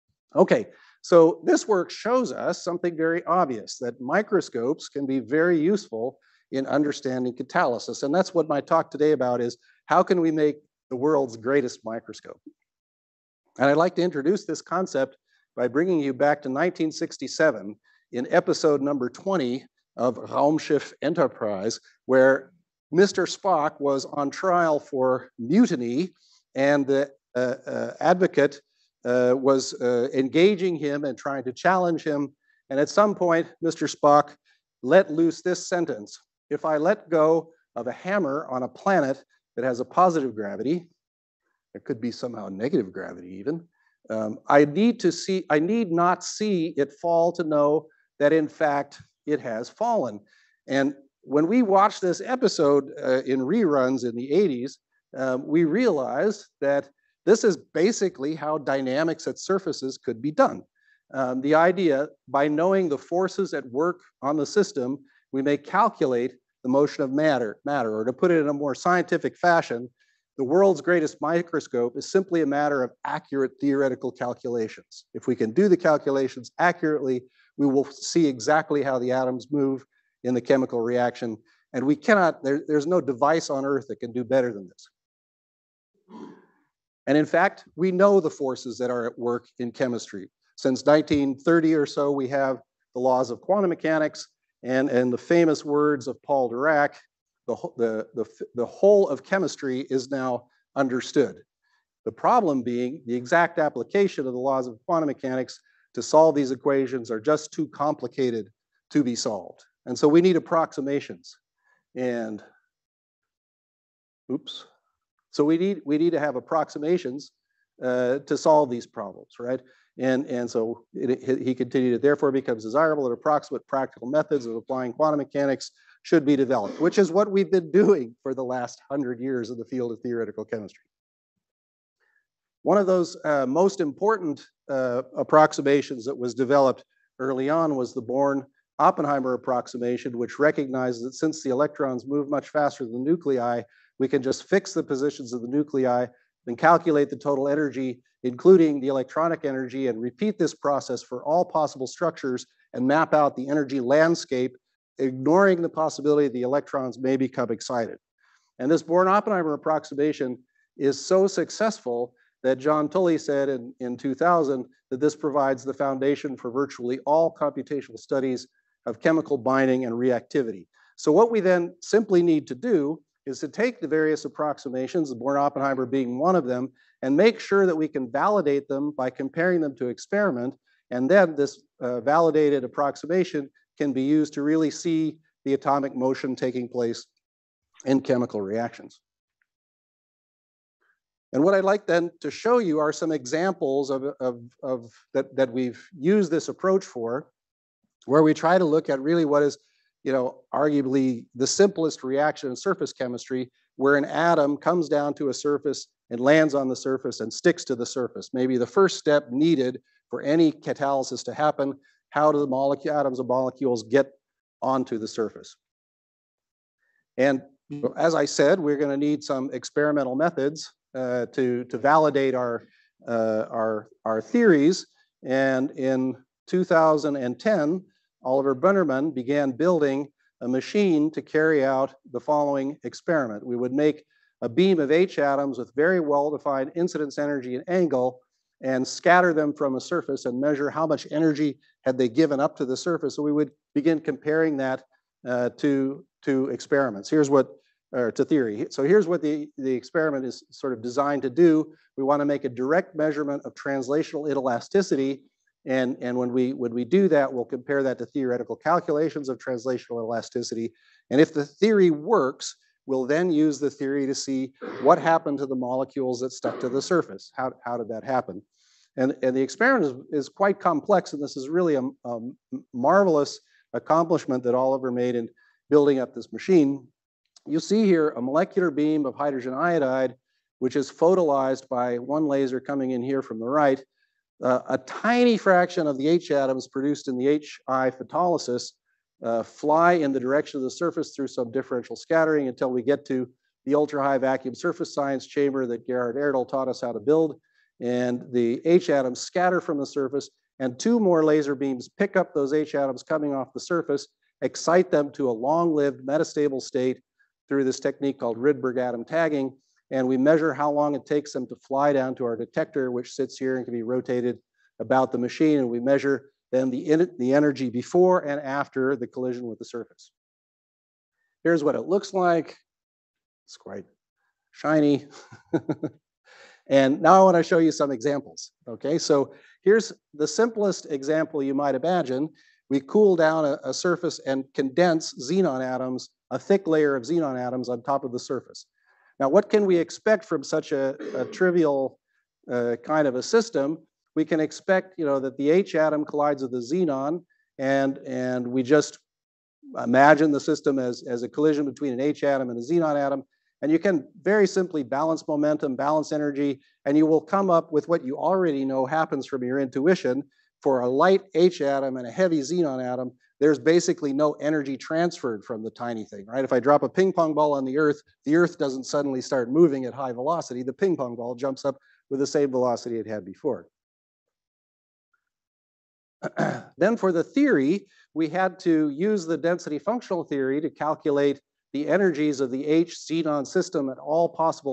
Okay, so this work shows us something very obvious, that microscopes can be very useful in understanding catalysis. And that's what my talk today about is, how can we make the world's greatest microscope? And I'd like to introduce this concept by bringing you back to nineteen sixty-seven in episode number twenty of Raumschiff Enterprise, where Mister Spock was on trial for mutiny, and the uh, uh, advocate uh, was uh, engaging him and trying to challenge him. And at some point, Mister Spock let loose this sentence: if I let go of a hammer on a planet that has a positive gravity, it could be somehow negative gravity even, um, I need to see, I need not see it fall to know that in fact it has fallen. And when we watched this episode uh, in reruns in the eighties, um, we realized that this is basically how dynamics at surfaces could be done. Um, the idea, by knowing the forces at work on the system, we may calculate the motion of matter, matter, or to put it in a more scientific fashion, the world's greatest microscope is simply a matter of accurate theoretical calculations. If we can do the calculations accurately, we will see exactly how the atoms move in the chemical reaction. And we cannot, there, there's no device on Earth that can do better than this. And in fact, we know the forces that are at work in chemistry. Since nineteen thirty or so, we have the laws of quantum mechanics and, and the famous words of Paul Dirac, the, the, the, the whole of chemistry is now understood. The problem being the exact application of the laws of quantum mechanics to solve these equations are just too complicated to be solved. And so we need approximations. And, oops. So we need, we need to have approximations uh, to solve these problems, right? And, and so it, he continued, it therefore becomes desirable that approximate practical methods of applying quantum mechanics should be developed, which is what we've been doing for the last hundred years in the field of theoretical chemistry. One of those uh, most important uh, approximations that was developed early on was the Born-Oppenheimer approximation, which recognizes that since the electrons move much faster than the nuclei, we can just fix the positions of the nuclei and calculate the total energy, including the electronic energy, and repeat this process for all possible structures and map out the energy landscape, ignoring the possibility the electrons may become excited. And this Born-Oppenheimer approximation is so successful that John Tully said in, in two thousand that this provides the foundation for virtually all computational studies of chemical binding and reactivity. So what we then simply need to do is to take the various approximations, the Born-Oppenheimer being one of them, and make sure that we can validate them by comparing them to experiment. And then this uh, validated approximation can be used to really see the atomic motion taking place in chemical reactions. And what I'd like then to show you are some examples of, of, of that, that we've used this approach for, where we try to look at really what is, you know, arguably the simplest reaction in surface chemistry, where an atom comes down to a surface and lands on the surface and sticks to the surface. Maybe the first step needed for any catalysis to happen. How do the molecule, atoms of molecules get onto the surface? And as I said, we're going to need some experimental methods uh, to, to validate our, uh, our, our theories. And in two thousand ten, Oliver Bunnerman began building a machine to carry out the following experiment. We would make a beam of H atoms with very well-defined incidence energy and angle and scatter them from a surface and measure how much energy had they given up to the surface. So we would begin comparing that uh, to, to experiments. Here's what, or to theory. So here's what the, the experiment is sort of designed to do. We want to make a direct measurement of translational inelasticity. And, and when, we, when we do that, we'll compare that to theoretical calculations of translational elasticity. And if the theory works, we'll then use the theory to see what happened to the molecules that stuck to the surface. How, how did that happen? And, and the experiment is, is quite complex, and this is really a, a marvelous accomplishment that Oliver made in building up this machine. You see here a molecular beam of hydrogen iodide, which is photolyzed by one laser coming in here from the right. Uh, a tiny fraction of the H atoms produced in the H I photolysis uh, fly in the direction of the surface through some differential scattering until we get to the ultra-high vacuum surface science chamber that Gerhard Erdl taught us how to build. And the H atoms scatter from the surface, and two more laser beams pick up those H atoms coming off the surface, excite them to a long-lived metastable state through this technique called Rydberg atom tagging. And we measure how long it takes them to fly down to our detector, which sits here and can be rotated about the machine. And we measure then the, the energy before and after the collision with the surface. Here's what it looks like. It's quite shiny. And now I want to show you some examples. Okay, so here's the simplest example you might imagine. We cool down a, a surface and condense xenon atoms, a thick layer of xenon atoms on top of the surface. Now, what can we expect from such a, a trivial uh, kind of a system? We can expect, you know, that the H atom collides with the xenon, and, and we just imagine the system as, as a collision between an H atom and a xenon atom. And you can very simply balance momentum, balance energy, and you will come up with what you already know happens from your intuition. For a light H atom and a heavy xenon atom, there's basically no energy transferred from the tiny thing, right? If I drop a ping pong ball on the Earth, the Earth doesn't suddenly start moving at high velocity. The ping pong ball jumps up with the same velocity it had before. Then for the theory, we had to use the density functional theory to calculate the energies of the H xenon system at all possible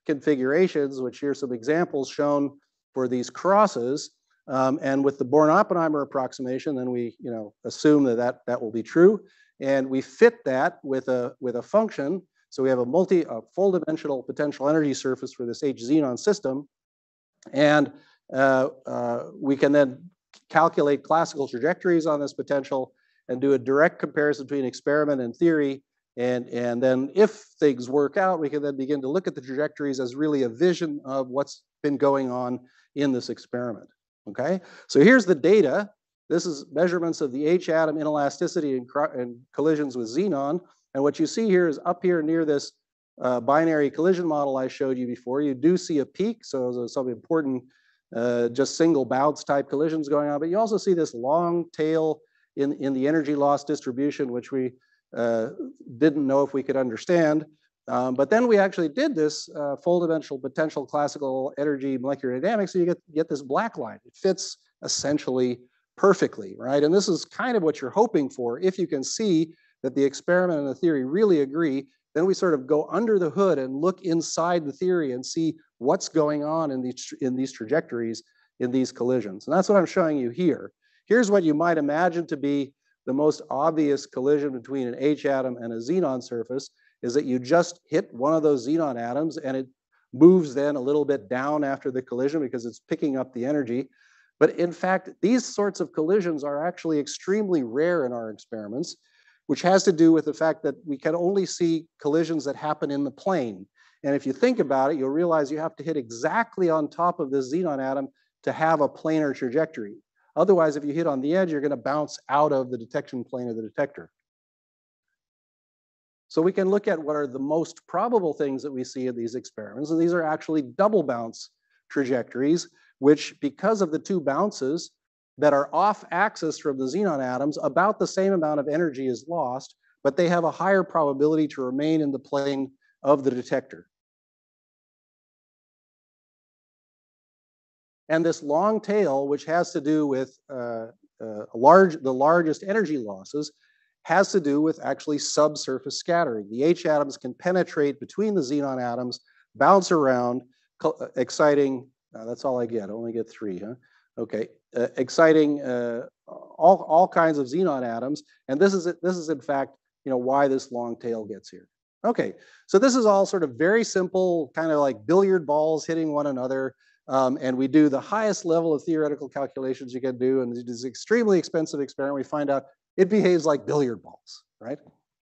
configurations, which here's some examples shown for these crosses. Um, and with the Born-Oppenheimer approximation, then we, you know, assume that, that that will be true. And we fit that with a, with a function. So we have a multi, a full dimensional potential energy surface for this H xenon system. And uh, uh, we can then calculate classical trajectories on this potential and do a direct comparison between experiment and theory. And, and then if things work out, we can then begin to look at the trajectories as really a vision of what's been going on in this experiment. Okay, so here's the data. This is measurements of the H atom inelasticity and, and collisions with xenon. And what you see here is up here near this uh, binary collision model I showed you before, you do see a peak. So there's some important uh, just single bounce type collisions going on. But you also see this long tail in, in the energy loss distribution, which we uh, didn't know if we could understand. Um, but then we actually did this uh, full dimensional potential classical energy molecular dynamics, so you get, get this black line. It fits essentially perfectly, right? And this is kind of what you're hoping for. If you can see that the experiment and the theory really agree, then we sort of go under the hood and look inside the theory and see what's going on in these, in these trajectories, in these collisions. And that's what I'm showing you here. Here's what you might imagine to be the most obvious collision between an H atom and a xenon surface, is that you just hit one of those xenon atoms and it moves then a little bit down after the collision because it's picking up the energy. But in fact, these sorts of collisions are actually extremely rare in our experiments, which has to do with the fact that we can only see collisions that happen in the plane. And if you think about it, you'll realize you have to hit exactly on top of this xenon atom to have a planar trajectory. Otherwise, if you hit on the edge, you're going to bounce out of the detection plane of the detector. So we can look at what are the most probable things that we see in these experiments. And these are actually double bounce trajectories, which because of the two bounces that are off axis from the xenon atoms, about the same amount of energy is lost, but they have a higher probability to remain in the plane of the detector. And this long tail, which has to do with uh, uh, large, the largest energy losses, has to do with actually subsurface scattering. The H atoms can penetrate between the xenon atoms, bounce around, exciting, uh, that's all I get, I only get three, huh? Okay, uh, exciting uh, all, all kinds of xenon atoms. And this is, this is in fact, you know, why this long tail gets here. Okay, so this is all sort of very simple, kind of like billiard balls hitting one another. Um, and we do the highest level of theoretical calculations you can do. And it is an extremely expensive experiment. We find out it behaves like billiard balls, right?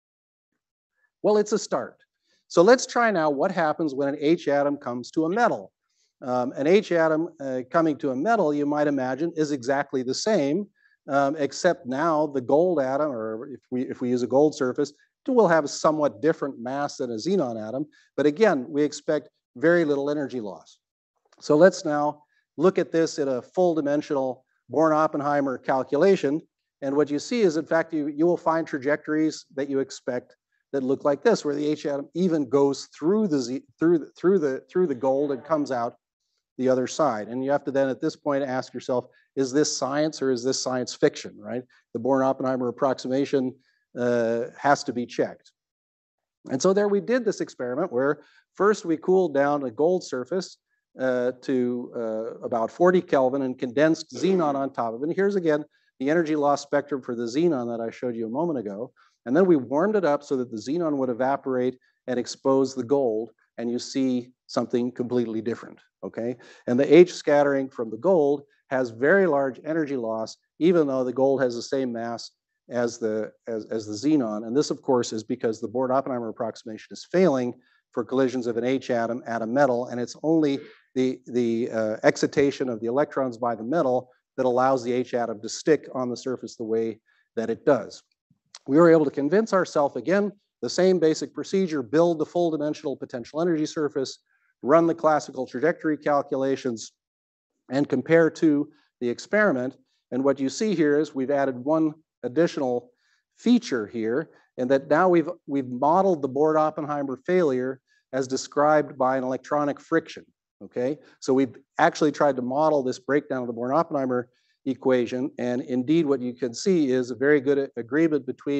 Well, it's a start. So let's try now what happens when an H atom comes to a metal. Um, an H atom uh, coming to a metal, you might imagine, is exactly the same, um, except now the gold atom, or if we, if we use a gold surface, it will have a somewhat different mass than a xenon atom. But again, we expect very little energy loss. So let's now look at this in a full dimensional Born-Oppenheimer calculation. And what you see is, in fact, you, you will find trajectories that you expect that look like this, where the H atom even goes through the, Z, through, the, through, the, through the gold and comes out the other side. And you have to then at this point ask yourself, is this science or is this science fiction, right? The Born-Oppenheimer approximation uh, has to be checked. And so there we did this experiment where first we cooled down a gold surface uh, to uh, about forty Kelvin and condensed xenon on top of it. And here's again the energy loss spectrum for the xenon that I showed you a moment ago. And then we warmed it up so that the xenon would evaporate and expose the gold, and you see something completely different, okay? And the H scattering from the gold has very large energy loss, even though the gold has the same mass as the, as, as the xenon. And this, of course, is because the Born-Oppenheimer approximation is failing for collisions of an H atom at a metal, and it's only the, the uh, excitation of the electrons by the metal that allows the H atom to stick on the surface the way that it does. We were able to convince ourselves, again, the same basic procedure, build the full dimensional potential energy surface, run the classical trajectory calculations, and compare to the experiment. And what you see here is we've added one additional feature here, and that now we've, we've modeled the Born-Oppenheimer failure as described by an electronic friction, okay? So we've actually tried to model this breakdown of the Born-Oppenheimer equation, and indeed what you can see is a very good agreement between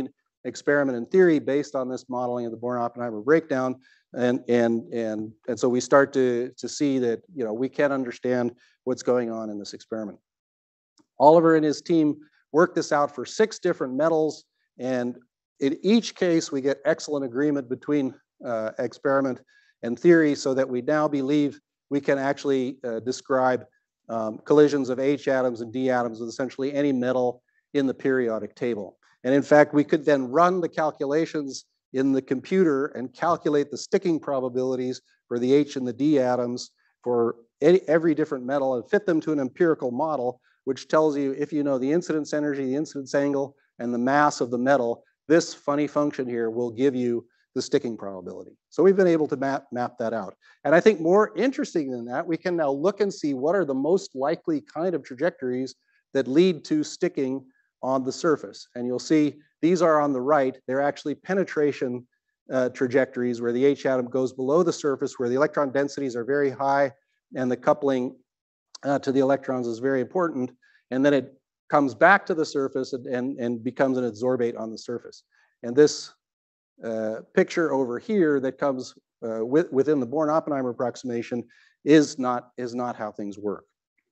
experiment and theory based on this modeling of the Bohr-Oppenheimer breakdown. And, and, and, and so we start to, to see that, you know, we can understand what's going on in this experiment. Oliver and his team worked this out for six different metals, and in each case, we get excellent agreement between uh, experiment and theory, so that we now believe we can actually uh, describe um, collisions of H atoms and D atoms with essentially any metal in the periodic table. And in fact, we could then run the calculations in the computer and calculate the sticking probabilities for the H and the D atoms for any, every different metal and fit them to an empirical model, which tells you, if you know the incidence energy, the incidence angle, and the mass of the metal, this funny function here will give you the sticking probability. So we've been able to map, map that out. And I think more interesting than that, we can now look and see what are the most likely kind of trajectories that lead to sticking on the surface. And you'll see these are on the right. They're actually penetration uh, trajectories where the H atom goes below the surface, where the electron densities are very high and the coupling uh, to the electrons is very important. And then it comes back to the surface and, and, and becomes an adsorbate on the surface. And this uh, picture over here that comes uh, with, within the Bohr-Oppenheimer approximation is not, is not how things work.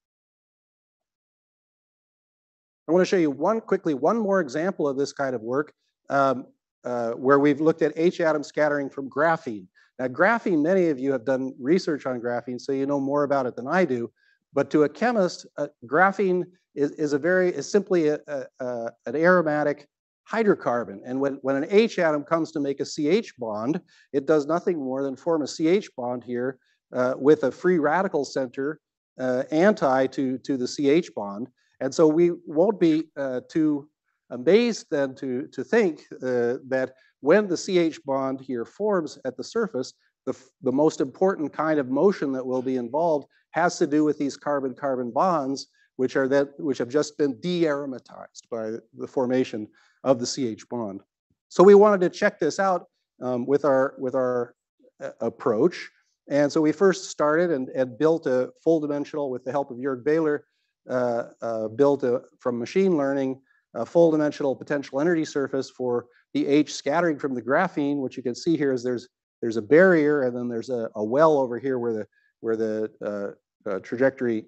I want to show you one quickly, one more example of this kind of work um, uh, where we've looked at H atom scattering from graphene. Now, graphene, many of you have done research on graphene, so you know more about it than I do. But to a chemist, uh, graphene is, is a very is simply a, a, a, an aromatic hydrocarbon. And when, when an H atom comes to make a C H bond, it does nothing more than form a C H bond here uh, with a free radical center uh, anti to, to the C H bond. And so we won't be uh, too amazed then to, to think uh, that when the C H bond here forms at the surface, the, the most important kind of motion that will be involved has to do with these carbon-carbon bonds, which are that which have just been de-aromatized by the formation of the C H bond. So we wanted to check this out um, with our with our uh, approach, and so we first started and, and built a full dimensional with the help of Jörg Behler. Uh, uh, built a, from machine learning a full dimensional potential energy surface for the H scattering from the graphene. What you can see here is there's there's a barrier, and then there's a, a well over here where the where the uh, uh, trajectory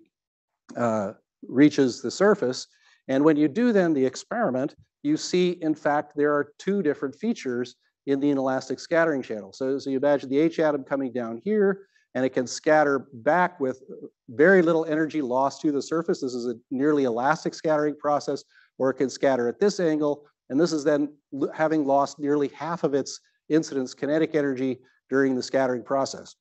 uh, reaches the surface. And when you do then the experiment, you see in fact there are two different features in the inelastic scattering channel. So, so you imagine the H atom coming down here, and it can scatter back with very little energy lost to the surface. This is a nearly elastic scattering process, or it can scatter at this angle, and this is then having lost nearly half of its incidence kinetic energy during the scattering process.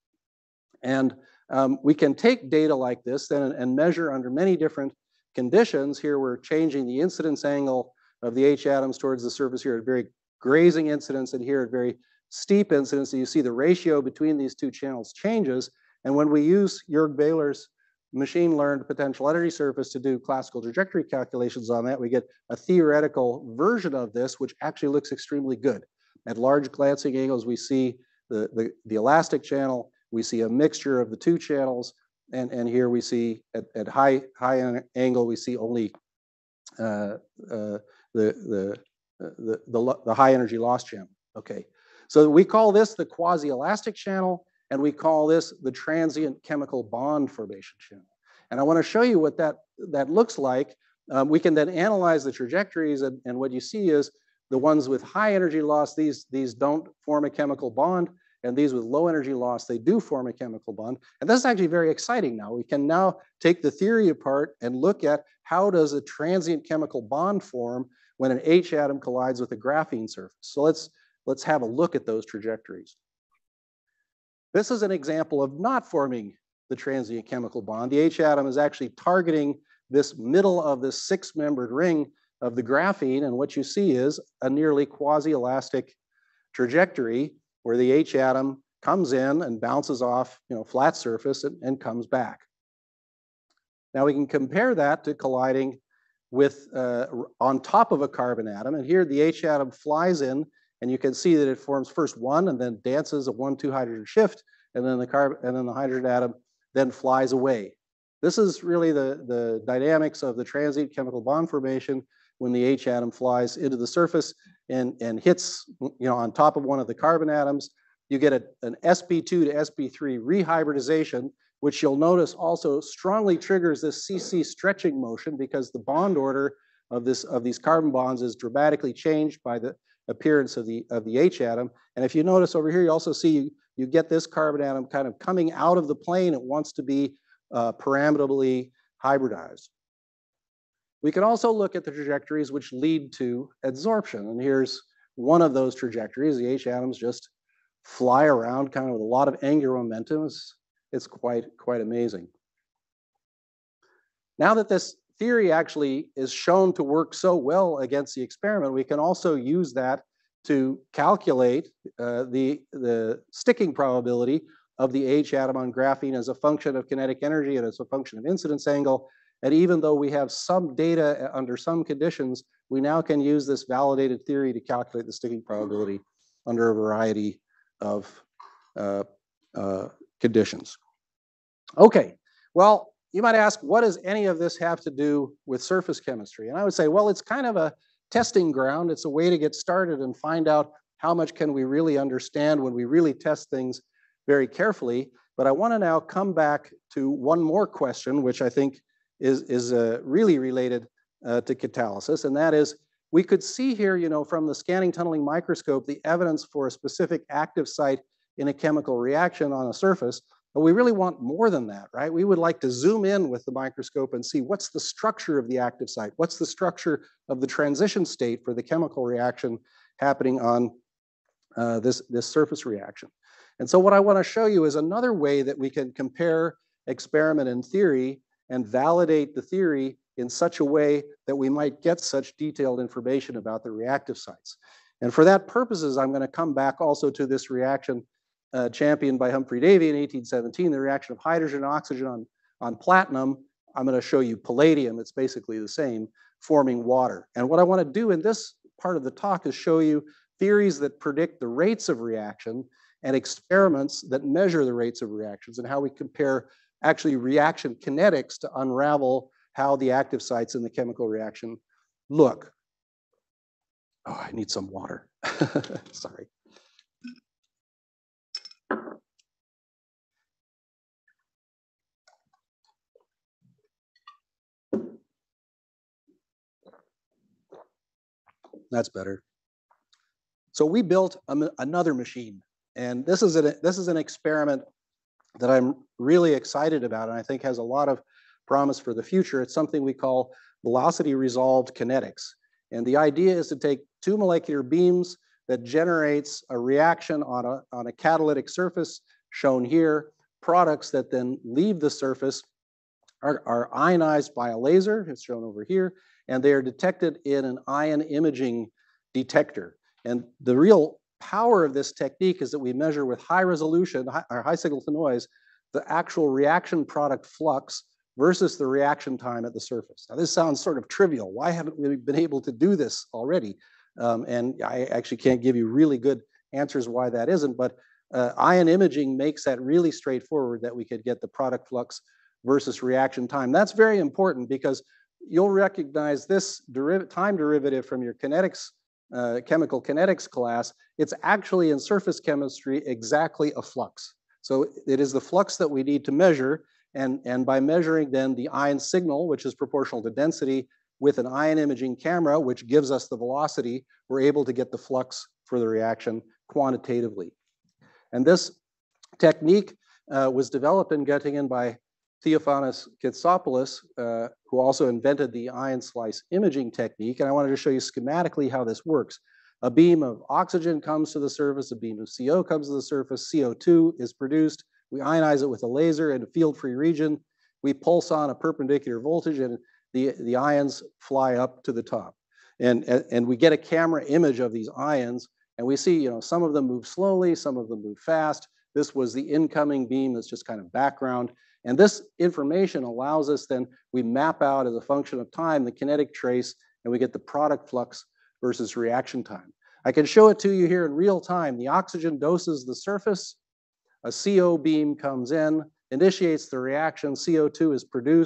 And um, we can take data like this then and, and measure under many different conditions. Here we're changing the incidence angle of the H atoms towards the surface here at very grazing incidence, and here at very steep incidence. So you see the ratio between these two channels changes. And when we use Jörg Behler's machine learned potential energy surface to do classical trajectory calculations on that, we get a theoretical version of this, which actually looks extremely good. At large glancing angles, we see the, the, the elastic channel, we see a mixture of the two channels, and, and here we see at, at high, high angle, we see only uh, uh, the, the, the, the, the high energy loss channel. Okay. So we call this the quasi-elastic channel, and we call this the transient chemical bond formation channel. And I want to show you what that, that looks like. Um, we can then analyze the trajectories, and, and what you see is the ones with high energy loss, these, these don't form a chemical bond, and these with low energy loss, they do form a chemical bond. And this is actually very exciting now. We can now take the theory apart and look at how does a transient chemical bond form when an H atom collides with a graphene surface. So let's Let's have a look at those trajectories. This is an example of not forming the transient chemical bond. The H atom is actually targeting this middle of this six-membered ring of the graphene, and what you see is a nearly quasi-elastic trajectory where the H atom comes in and bounces off, you know, flat surface and, and comes back. Now we can compare that to colliding with uh, on top of a carbon atom, and here the H atom flies in. And you can see that it forms first one and then dances a one two hydrogen shift, and then the carbon and then the hydrogen atom then flies away. This is really the, the dynamics of the transient chemical bond formation when the H atom flies into the surface and, and hits, you know, on top of one of the carbon atoms. You get a, an S p two to S p three rehybridization, which you'll notice also strongly triggers this C C stretching motion because the bond order of this of these carbon bonds is dramatically changed by the appearance of the of the H atom. And if you notice over here, you also see you, you get this carbon atom kind of coming out of the plane. It wants to be uh, pyramidally hybridized. We can also look at the trajectories which lead to adsorption. And here's one of those trajectories. The H atoms just fly around kind of with a lot of angular momentum. It's, it's quite, quite amazing. Now that this theory actually is shown to work so well against the experiment, we can also use that to calculate uh, the, the sticking probability of the H atom on graphene as a function of kinetic energy and as a function of incidence angle. And even though we have some data under some conditions, we now can use this validated theory to calculate the sticking probability under a variety of uh, uh, conditions. Okay, well, you might ask, what does any of this have to do with surface chemistry? And I would say, well, it's kind of a testing ground. It's a way to get started and find out how much can we really understand when we really test things very carefully. But I want to now come back to one more question, which I think is, is uh, really related uh, to catalysis, and that is, we could see here, you know, from the scanning tunneling microscope, the evidence for a specific active site in a chemical reaction on a surface, but we really want more than that, right? We would like to zoom in with the microscope and see what's the structure of the active site, what's the structure of the transition state for the chemical reaction happening on uh, this, this surface reaction. And so what I want to show you is another way that we can compare experiment and theory and validate the theory in such a way that we might get such detailed information about the reactive sites. And for that purposes, I'm going to come back also to this reaction uh, championed by Humphrey Davy in eighteen seventeen, the reaction of hydrogen and oxygen on, on platinum. I'm going to show you palladium, it's basically the same, forming water. And what I want to do in this part of the talk is show you theories that predict the rates of reaction and experiments that measure the rates of reactions and how we compare actually reaction kinetics to unravel how the active sites in the chemical reaction look. Oh, I need some water. Sorry. That's better. So we built a, another machine, and this is, a, this is an experiment that I'm really excited about and I think has a lot of promise for the future. It's something we call velocity resolved kinetics. And the idea is to take two molecular beams that generates a reaction on a, on a catalytic surface shown here, products that then leave the surface are, are ionized by a laser, it's shown over here, and they are detected in an ion imaging detector. And the real power of this technique is that we measure with high resolution, high, or high signal to noise, the actual reaction product flux versus the reaction time at the surface. Now, this sounds sort of trivial. Why haven't we been able to do this already? Um, and I actually can't give you really good answers why that isn't, but uh, ion imaging makes that really straightforward, that we could get the product flux versus reaction time. That's very important because you'll recognize this deriv- time derivative from your kinetics, uh, chemical kinetics class. It's actually in surface chemistry exactly a flux. So it is the flux that we need to measure. And, and by measuring then the ion signal, which is proportional to density, with an ion imaging camera, which gives us the velocity, we're able to get the flux for the reaction quantitatively. And this technique uh, was developed in Göttingen by Theophanes Kitsopoulos, uh, who also invented the ion slice imaging technique. And I wanted to show you schematically how this works. A beam of oxygen comes to the surface, a beam of C O comes to the surface, C O two is produced. We ionize it with a laser in a field-free region. We pulse on a perpendicular voltage and the, the ions fly up to the top. And, and we get a camera image of these ions and we see, you know, some of them move slowly, some of them move fast. This was the incoming beam that's just kind of background. And this information allows us then, we map out as a function of time the kinetic trace and we get the product flux versus reaction time. I can show it to you here in real time. The oxygen doses the surface, a C O beam comes in, initiates the reaction, C O two is produced,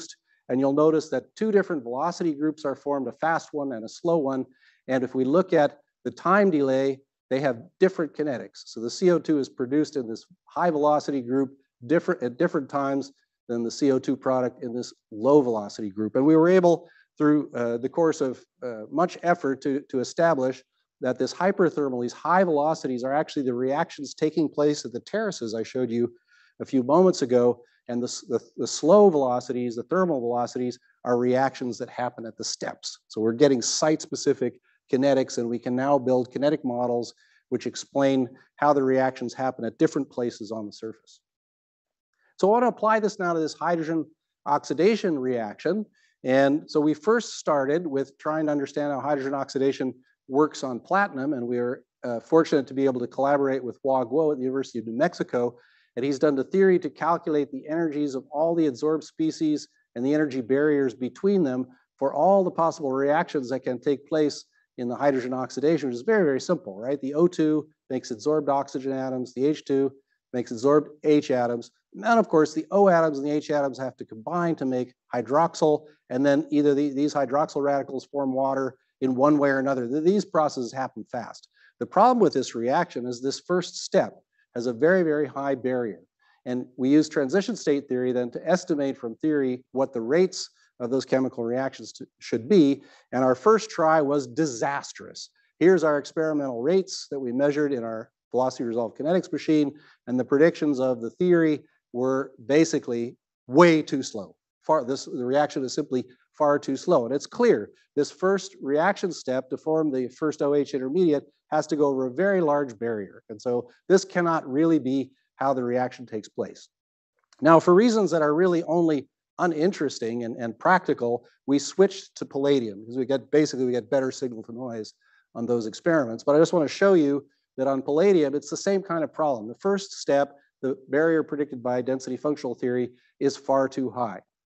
And you'll notice that two different velocity groups are formed, a fast one and a slow one. And if we look at the time delay, they have different kinetics. So the C O two is produced in this high velocity group different at different times than the C O two product in this low velocity group. And we were able, through uh, the course of uh, much effort, to, to establish that this hyperthermal, these high velocities, are actually the reactions taking place at the terraces I showed you a few moments ago. And the, the, the slow velocities, the thermal velocities, are reactions that happen at the steps. So we're getting site-specific kinetics, and we can now build kinetic models which explain how the reactions happen at different places on the surface. So I want to apply this now to this hydrogen oxidation reaction. And so we first started with trying to understand how hydrogen oxidation works on platinum, and we are uh, fortunate to be able to collaborate with Hua Guo at the University of New Mexico. And he's done the theory to calculate the energies of all the adsorbed species and the energy barriers between them for all the possible reactions that can take place in the hydrogen oxidation, which is very, very simple, right? The O two makes adsorbed oxygen atoms, the H two makes adsorbed H atoms, and of course the O atoms and the H atoms have to combine to make hydroxyl, and then either the, these hydroxyl radicals form water in one way or another. These processes happen fast. The problem with this reaction is this first step has a very, very high barrier. And we use transition state theory then to estimate from theory what the rates of those chemical reactions to, should be. And our first try was disastrous. Here's our experimental rates that we measured in our velocity resolved kinetics machine. And the predictions of the theory were basically way too slow. Far, this, the reaction is simply far too slow. And it's clear, this first reaction step to form the first O H intermediate has to go over a very large barrier. And so this cannot really be how the reaction takes place. Now, for reasons that are really only uninteresting and, and practical, we switched to palladium because we get basically we get better signal to noise on those experiments. But I just want to show you that on palladium, it's the same kind of problem. The first step, the barrier predicted by density functional theory, is far too high.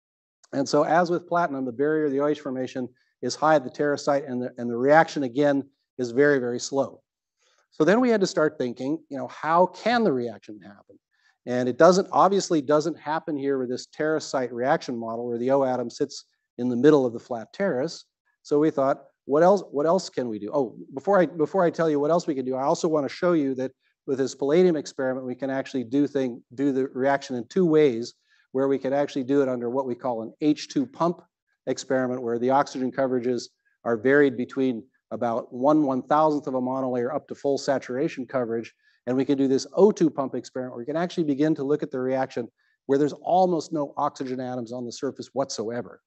And so as with platinum, the barrier of the O H formation is high at the Terra site, and the, and the reaction again is very, very slow. So then we had to start thinking, you know, how can the reaction happen? And it doesn't, obviously doesn't happen here with this Terra site reaction model where the O atom sits in the middle of the flat terrace. So we thought, what else, what else can we do? Oh, before I, before I tell you what else we can do, I also want to show you that with this palladium experiment, we can actually do, thing, do the reaction in two ways, where we can actually do it under what we call an H two pump experiment, where the oxygen coverages are varied between about one one thousandth of a monolayer up to full saturation coverage. And we can do this O two pump experiment where we can actually begin to look at the reaction where there's almost no oxygen atoms on the surface whatsoever.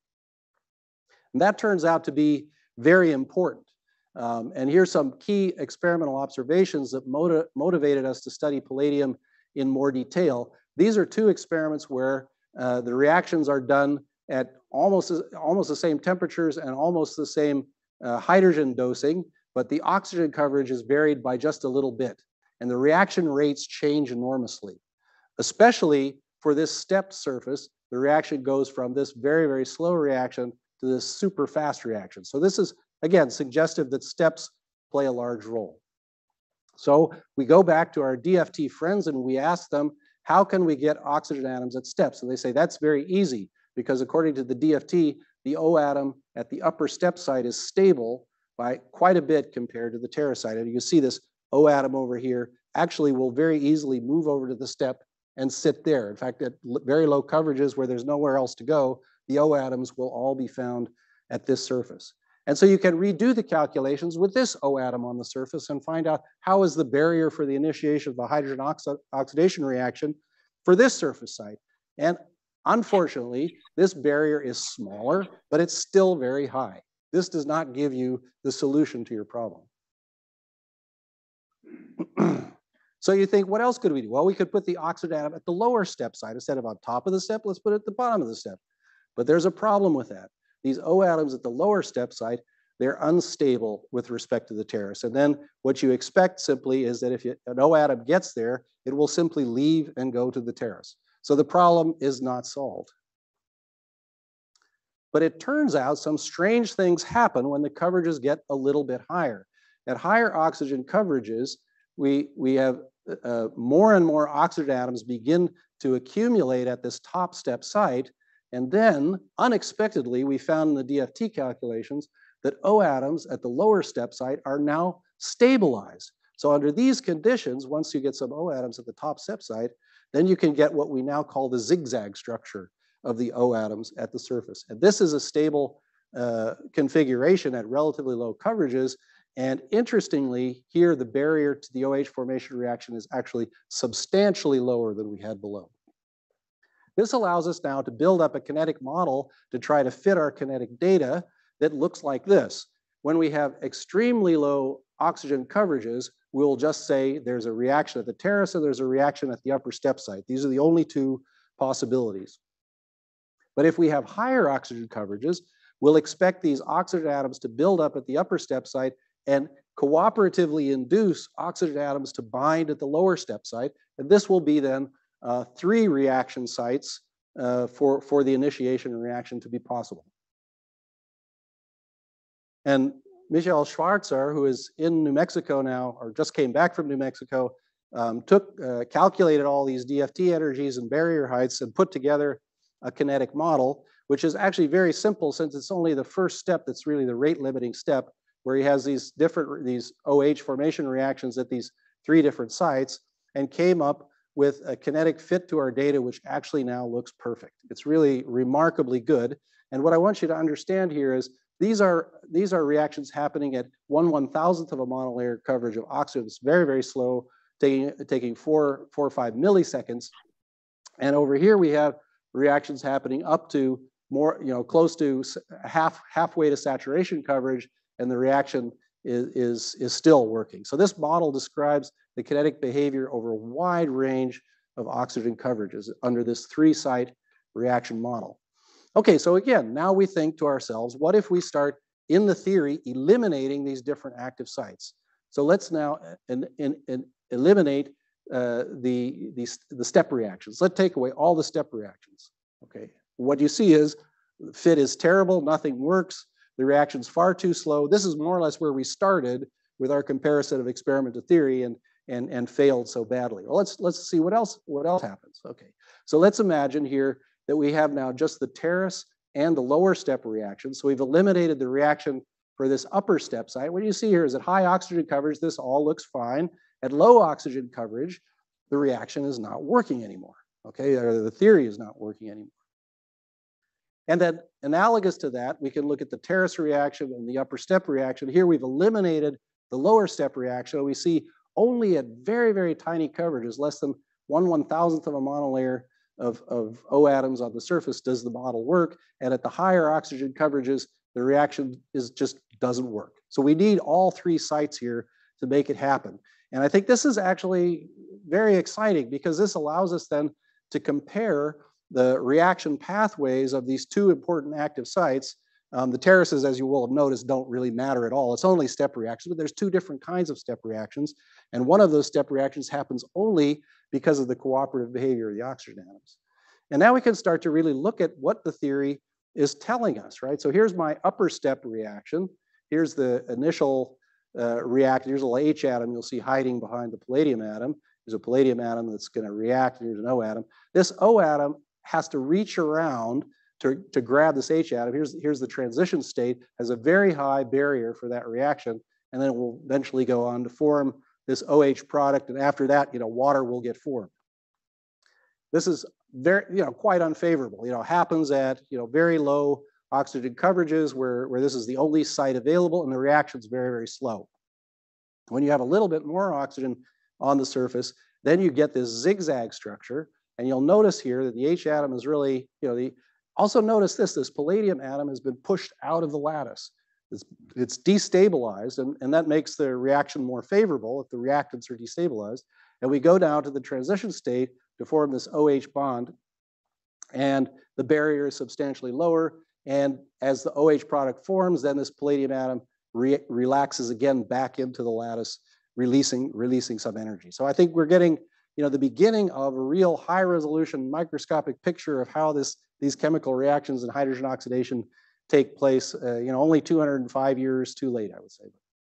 And that turns out to be very important. Um, and here's some key experimental observations that motiv motivated us to study palladium in more detail. These are two experiments where uh, the reactions are done at almost, almost the same temperatures and almost the same uh, hydrogen dosing, but the oxygen coverage is varied by just a little bit. And the reaction rates change enormously. Especially for this stepped surface, the reaction goes from this very, very slow reaction to this super fast reaction. So this is, again, suggestive that steps play a large role. So we go back to our D F T friends and we ask them, how can we get oxygen atoms at steps? And they say, that's very easy, because according to the D F T, the O atom at the upper step site is stable by quite a bit compared to the Terra site. And you see this O atom over here actually will very easily move over to the step and sit there. In fact, at very low coverages where there's nowhere else to go, the O atoms will all be found at this surface. And so you can redo the calculations with this O atom on the surface and find out how is the barrier for the initiation of the hydrogen oxi oxidation reaction for this surface site. And unfortunately, this barrier is smaller, but it's still very high. This does not give you the solution to your problem. So you think, what else could we do? Well, we could put the oxygen atom at the lower step site instead of on top of the step. Let's put it at the bottom of the step. But there's a problem with that. These O atoms at the lower step site, they're unstable with respect to the terrace. And then what you expect simply is that if you, an O atom gets there, it will simply leave and go to the terrace. So the problem is not solved. But it turns out some strange things happen when the coverages get a little bit higher. At higher oxygen coverages, we, we have uh, more and more oxygen atoms begin to accumulate at this top step site. And then, unexpectedly, we found in the D F T calculations that O atoms at the lower step site are now stabilized. So under these conditions, once you get some O atoms at the top step site, then you can get what we now call the zigzag structure of the O atoms at the surface. And this is a stable uh, configuration at relatively low coverages. And interestingly, here the barrier to the OH formation reaction is actually substantially lower than we had below. This allows us now to build up a kinetic model to try to fit our kinetic data that looks like this. When we have extremely low oxygen coverages, we'll just say there's a reaction at the terrace and there's a reaction at the upper step site. These are the only two possibilities. But if we have higher oxygen coverages, we'll expect these oxygen atoms to build up at the upper step site and cooperatively induce oxygen atoms to bind at the lower step site. And this will be then uh, three reaction sites uh, for, for the initiation reaction to be possible. And Michael Schwarzer, who is in New Mexico now, or just came back from New Mexico, um, took, uh, calculated all these D F T energies and barrier heights and put together a kinetic model, which is actually very simple since it's only the first step that's really the rate limiting step, where he has these different, these OH formation reactions at these three different sites, and came up with a kinetic fit to our data, which actually now looks perfect. It's really remarkably good. And what I want you to understand here is these are, these are reactions happening at one one thousandth of a monolayer coverage of oxygen. It's very, very slow, taking, taking four, four or five milliseconds. And over here we have reactions happening up to more, you know, close to half, halfway to saturation coverage, and the reaction is, is, is still working. So this model describes the kinetic behavior over a wide range of oxygen coverages under this three-site reaction model. Okay, so again, now we think to ourselves, what if we start, in the theory, eliminating these different active sites? So let's now in, in, in eliminate uh, the, the, the step reactions. Let's take away all the step reactions, okay? What you see is fit is terrible, nothing works, the reaction's far too slow. This is more or less where we started with our comparison of experiment to theory and, and, and failed so badly. Well, let's, let's see what else, what else happens. Okay, so let's imagine here that we have now just the terrace and the lower step reaction. So we've eliminated the reaction for this upper step site. What you see here is at high oxygen coverage, this all looks fine. At low oxygen coverage, the reaction is not working anymore. Okay, or the theory is not working anymore. And then analogous to that, we can look at the terrace reaction and the upper step reaction. Here we've eliminated the lower step reaction. We see only at very, very tiny coverages, less than one one thousandth of a monolayer of, of O atoms on the surface does the model work. And at the higher oxygen coverages, the reaction is just doesn't work. So we need all three sites here to make it happen. And I think this is actually very exciting because this allows us then to compare the reaction pathways of these two important active sites. Um, the terraces, as you will have noticed, don't really matter at all. It's only step reactions, but there's two different kinds of step reactions. And one of those step reactions happens only because of the cooperative behavior of the oxygen atoms. And now we can start to really look at what the theory is telling us, right? So here's my upper step reaction. Here's the initial uh, reaction. Here's a little H atom you'll see hiding behind the palladium atom. There's a palladium atom that's going to react. Here's an O atom. This O atom has to reach around to, to grab this H atom. Here's, here's the transition state, has a very high barrier for that reaction, and then it will eventually go on to form this OH product, and after that, you know, water will get formed. This is very, you know, quite unfavorable. You know, happens at, you know, very low oxygen coverages where, where this is the only site available, and the reaction's very, very slow. When you have a little bit more oxygen on the surface, then you get this zigzag structure. And you'll notice here that the H atom is really, you know, the, also notice this, this palladium atom has been pushed out of the lattice. It's, it's destabilized, and, and that makes the reaction more favorable if the reactants are destabilized. And we go down to the transition state to form this OH bond, and the barrier is substantially lower. And as the OH product forms, then this palladium atom re relaxes again back into the lattice, releasing, releasing some energy. So I think we're getting, you know, the beginning of a real high resolution microscopic picture of how this, these chemical reactions and hydrogen oxidation take place, uh, you know, only two hundred five years too late, I would say.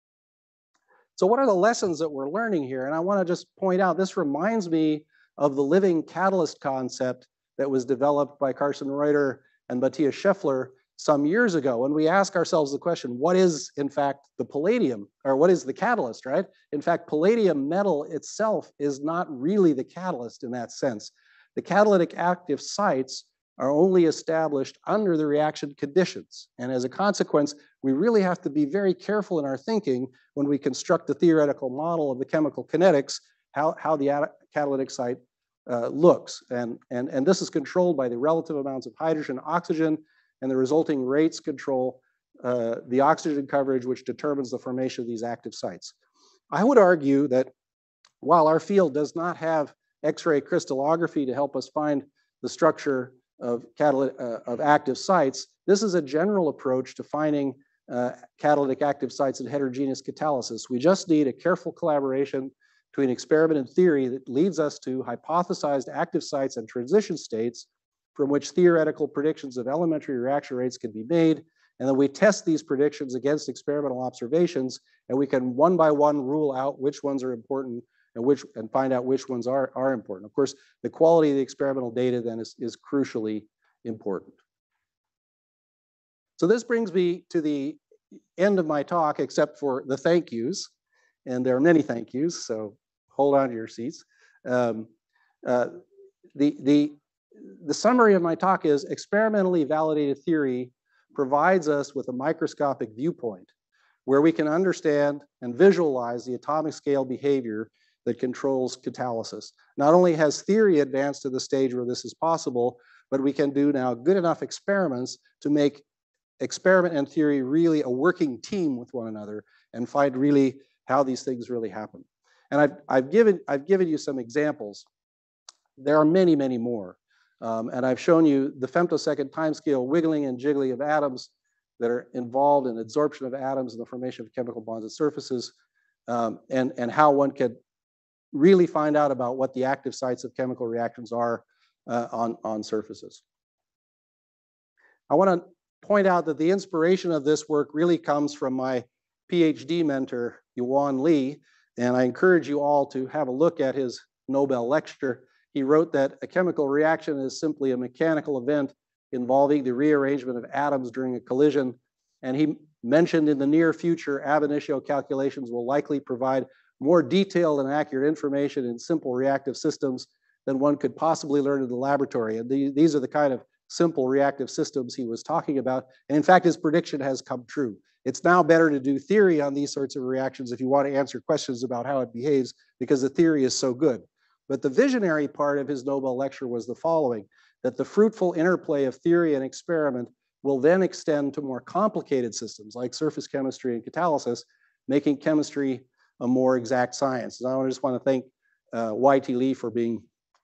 So what are the lessons that we're learning here? And I want to just point out, this reminds me of the living catalyst concept that was developed by Carsten Reuter and Matthias Scheffler some years ago. And we ask ourselves the question, what is in fact the palladium, or what is the catalyst, right? In fact, palladium metal itself is not really the catalyst in that sense. The catalytic active sites are only established under the reaction conditions. And as a consequence, we really have to be very careful in our thinking when we construct the theoretical model of the chemical kinetics, how, how the catalytic site uh, looks. And, and, and this is controlled by the relative amounts of hydrogen, oxygen, and the resulting rates control uh, the oxygen coverage, which determines the formation of these active sites. I would argue that while our field does not have X-ray crystallography to help us find the structure of, catalytic, uh, of active sites, this is a general approach to finding uh, catalytic active sites in heterogeneous catalysis. We just need a careful collaboration between experiment and theory that leads us to hypothesized active sites and transition states from which theoretical predictions of elementary reaction rates can be made. And then we test these predictions against experimental observations, and we can one by one rule out which ones are important and which and find out which ones are, are important. Of course, the quality of the experimental data then is, is crucially important. So this brings me to the end of my talk, except for the thank yous. And there are many thank yous, so hold on to your seats. Um, uh, the, the, the summary of my talk is experimentally validated theory provides us with a microscopic viewpoint where we can understand and visualize the atomic scale behavior that controls catalysis. Not only has theory advanced to the stage where this is possible, but we can do now good enough experiments to make experiment and theory really a working team with one another and find really how these things really happen. And I've, I've, given, I've given you some examples. There are many, many more. Um, and I've shown you the femtosecond timescale wiggling and jiggling of atoms that are involved in adsorption of atoms and the formation of chemical bonds at surfaces, um, and, and how one could really find out about what the active sites of chemical reactions are uh, on, on surfaces. I want to point out that the inspiration of this work really comes from my PhD mentor, Yuan Li, and I encourage you all to have a look at his Nobel lecture. He wrote that a chemical reaction is simply a mechanical event involving the rearrangement of atoms during a collision. And he mentioned in the near future, ab initio calculations will likely provide more detailed and accurate information in simple reactive systems than one could possibly learn in the laboratory. And the, these are the kind of simple reactive systems he was talking about. And in fact, his prediction has come true. It's now better to do theory on these sorts of reactions if you want to answer questions about how it behaves, because the theory is so good. But the visionary part of his Nobel lecture was the following, that the fruitful interplay of theory and experiment will then extend to more complicated systems like surface chemistry and catalysis, making chemistry a more exact science. And I just want to thank uh, Y T Lee for being,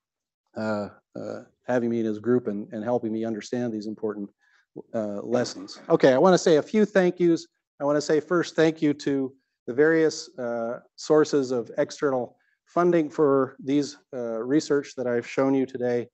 uh, uh, having me in his group and, and helping me understand these important uh, lessons. Okay, I want to say a few thank yous. I want to say first thank you to the various uh, sources of external funding for these uh, research that I've shown you today.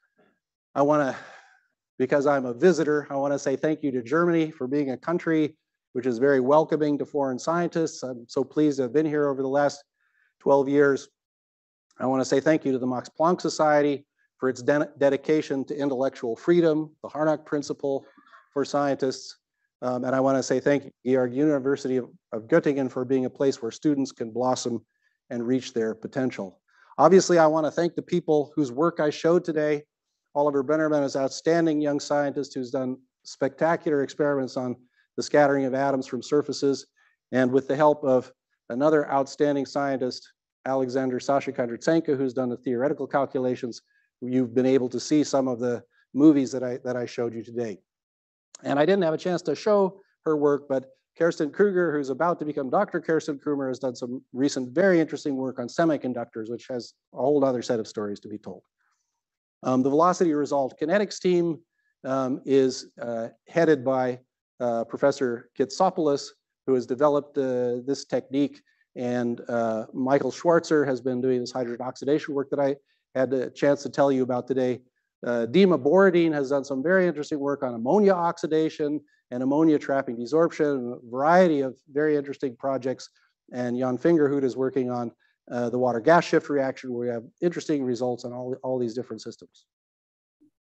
I want to, because I'm a visitor, I want to say thank you to Germany for being a country which is very welcoming to foreign scientists. I'm so pleased to have been here over the last twelve years. I want to say thank you to the Max Planck Society for its de dedication to intellectual freedom, the Harnack Principle for scientists. Um, and I want to say thank you to Georg University of, of Göttingen for being a place where students can blossom and reach their potential. Obviously, I want to thank the people whose work I showed today. Oliver Bennerman is an outstanding young scientist who's done spectacular experiments on the scattering of atoms from surfaces. And with the help of another outstanding scientist, Alexander Sasha Kondratsenko, who's done the theoretical calculations, you've been able to see some of the movies that I, that I showed you today. And I didn't have a chance to show her work, but Kerstin Kruger, who's about to become Doctor Kerstin Kruger, has done some recent very interesting work on semiconductors, which has a whole other set of stories to be told. Um, the velocity resolved kinetics team um, is uh, headed by uh, Professor Kitsopoulos, who has developed uh, this technique, and uh, Michael Schwarzer has been doing this hydrogen oxidation work that I had a chance to tell you about today. Uh, Dima Borodin has done some very interesting work on ammonia oxidation and ammonia trapping desorption, a variety of very interesting projects. And Jan Fingerhut is working on uh, the water gas shift reaction, where we have interesting results on all, all these different systems.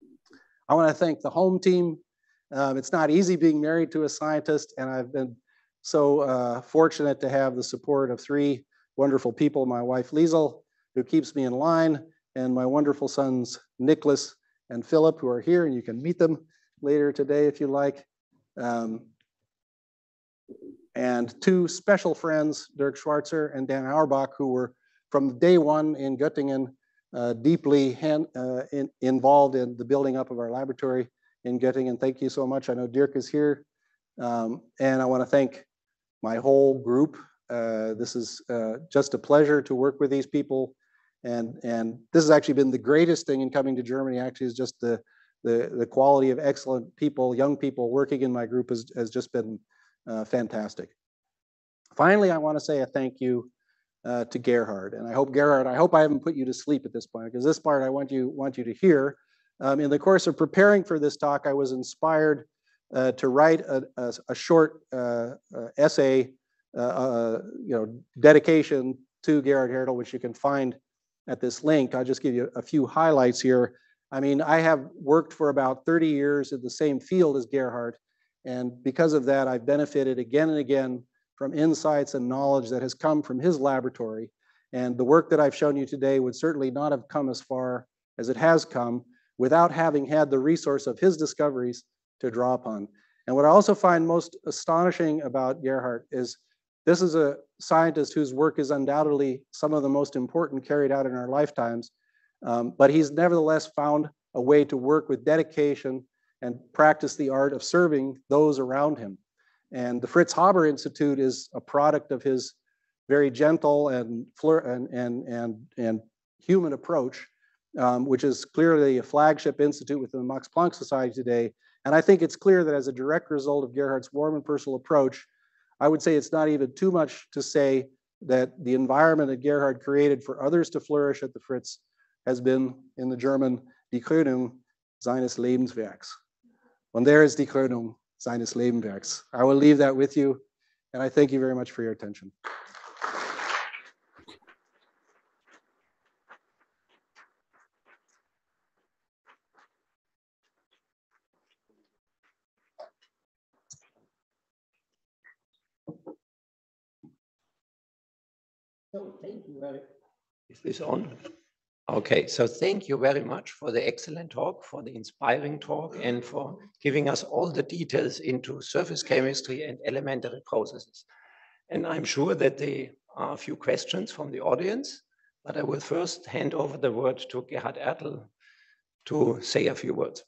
I want to thank the home team. Um, it's not easy being married to a scientist, and I've been so uh, fortunate to have the support of three wonderful people, my wife Liesel, who keeps me in line, and my wonderful sons Nicholas and Philip, who are here, and you can meet them later today if you like. Um, and two special friends, Dirk Schwarzer and Dan Auerbach, who were from day one in Göttingen, uh, deeply hand, uh, in, involved in the building up of our laboratory in Göttingen. Thank you so much. I know Dirk is here. Um, and I want to thank my whole group. Uh, this is uh, just a pleasure to work with these people. And, and this has actually been the greatest thing in coming to Germany, actually, is just the, the, the quality of excellent people, young people working in my group has, has just been uh, fantastic. Finally, I want to say a thank you uh, to Gerhard. And I hope, Gerhard, I hope I haven't put you to sleep at this point, because this part I want you, want you to hear. Um, in the course of preparing for this talk, I was inspired uh, to write a, a, a short uh, uh, essay, uh, uh, you know, dedication to Gerhard Hertel, which you can find at this link. I'll just give you a few highlights here. I mean, I have worked for about thirty years in the same field as Gerhard, and because of that, I've benefited again and again from insights and knowledge that has come from his laboratory. And the work that I've shown you today would certainly not have come as far as it has come without having had the resource of his discoveries to draw upon. And what I also find most astonishing about Gerhard is this is a scientist whose work is undoubtedly some of the most important carried out in our lifetimes, um, but he's nevertheless found a way to work with dedication and practice the art of serving those around him. And the Fritz Haber Institute is a product of his very gentle and and and and, and human approach, um, which is clearly a flagship institute within the Max Planck Society today. And I think it's clear that as a direct result of Gerhard's warm and personal approach, I would say it's not even too much to say that the environment that Gerhard created for others to flourish at the Fritz has been, in the German, die Krönung seines Lebenswerks. Und there is die Krönung seines Lebenswerks. I will leave that with you, and I thank you very much for your attention. So thank you very much. Is this on? Okay, so thank you very much for the excellent talk, for the inspiring talk, and for giving us all the details into surface chemistry and elementary processes. And I'm sure that there are a few questions from the audience, but I will first hand over the word to Gerhard Ertl to say a few words.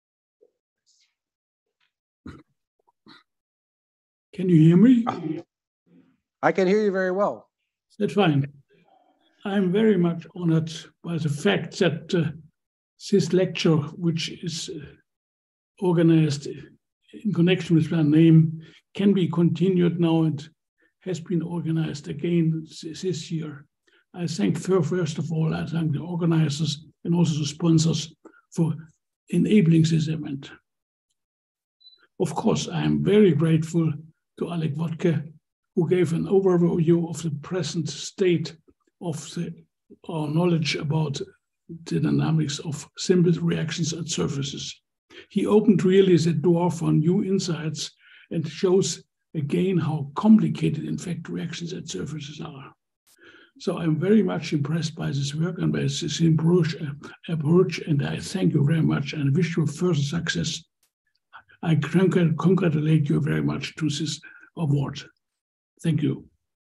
Can you hear me? I can hear you very well. That's fine. I'm very much honored by the fact that uh, this lecture, which is uh, organized in connection with my name, can be continued now and has been organized again this year. I thank, first of all, I thank the organizers and also the sponsors for enabling this event. Of course, I am very grateful to Alec Wodtke, who gave an overview of the present state of the, our knowledge about the dynamics of simple reactions at surfaces. He opened really the door for new insights and shows again how complicated, in fact, reactions at surfaces are. So I'm very much impressed by this work and by this approach, approach and I thank you very much and wish you further success. I congratulate you very much to this award. Thank you.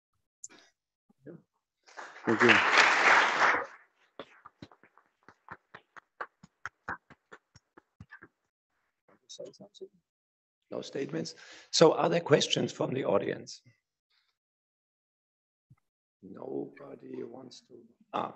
Thank you. Say something? No statements. So are there questions from the audience? Nobody wants to. Ah.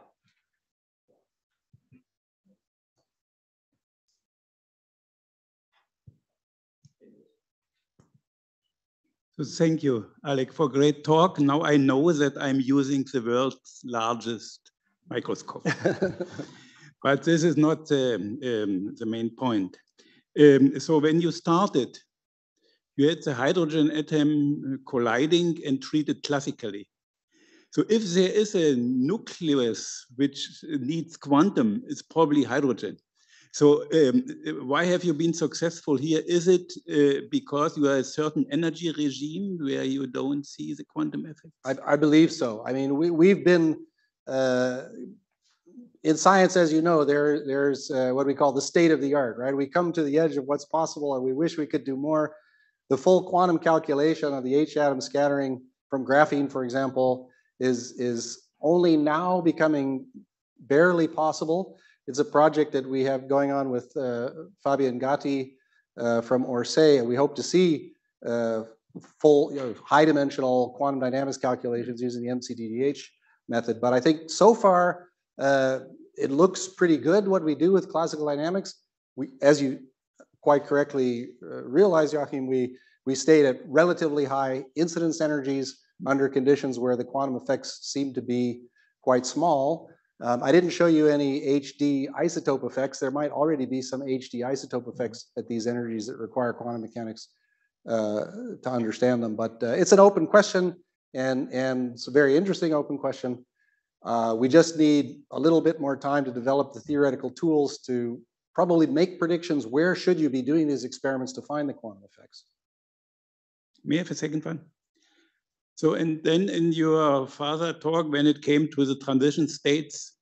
So thank you, Alec, for a great talk. Now I know that I'm using the world's largest microscope. But this is not um, um, the main point. Um, so when you started, you had the hydrogen atom colliding and treated classically. So if there is a nucleus which needs quantum, it's probably hydrogen. So um, why have you been successful here? Is it uh, because you are a certain energy regime where you don't see the quantum effects? I, I believe so. I mean, we, we've been, uh, in science, as you know, there, there's uh, what we call the state of the art, right? We come to the edge of what's possible and we wish we could do more. The full quantum calculation of the H atom scattering from graphene, for example, is, is only now becoming barely possible. It's a project that we have going on with uh, Fabian Gatti uh, from Orsay, and we hope to see uh, full, you know, high-dimensional quantum dynamics calculations using the M C D D H method. But I think so far, uh, it looks pretty good what we do with classical dynamics. We, as you quite correctly uh, realize, Joachim, we, we stayed at relatively high incidence energies under conditions where the quantum effects seem to be quite small. Um, I didn't show you any H D isotope effects. There might already be some H D isotope effects at these energies that require quantum mechanics uh, to understand them. But uh, it's an open question, and, and it's a very interesting open question. Uh, we just need a little bit more time to develop the theoretical tools to probably make predictions. Where should you be doing these experiments to find the quantum effects? May I have a second one? So, and then in your father talk, when it came to the transition states,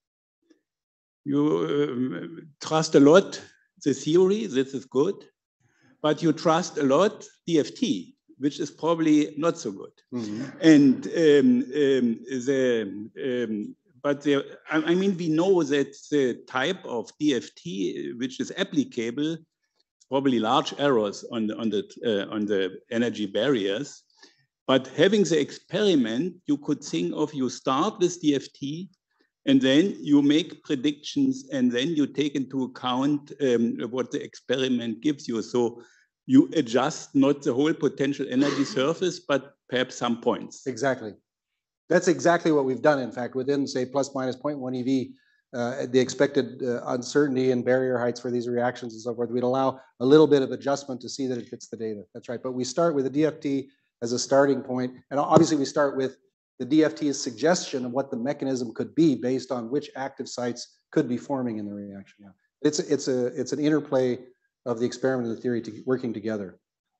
you um, trust a lot the theory, this is good, but you trust a lot D F T, which is probably not so good. Mm-hmm. And um, um, the, um, but the, I mean, we know that the type of D F T which is applicable, probably large errors on the, on the, uh, on the energy barriers. But having the experiment, you could think of you start with D F T, and then you make predictions, and then you take into account um, what the experiment gives you. So you adjust not the whole potential energy surface, but perhaps some points. Exactly. That's exactly what we've done, in fact, within, say, plus minus zero point one E V, uh, the expected uh, uncertainty and barrier heights for these reactions and so forth. We'd allow a little bit of adjustment to see that it fits the data. That's right. But we start with a D F T as a starting point. And obviously we start with the D F T's suggestion of what the mechanism could be based on which active sites could be forming in the reaction. Yeah. It's, it's, a, it's an interplay of the experiment and the theory to, working together.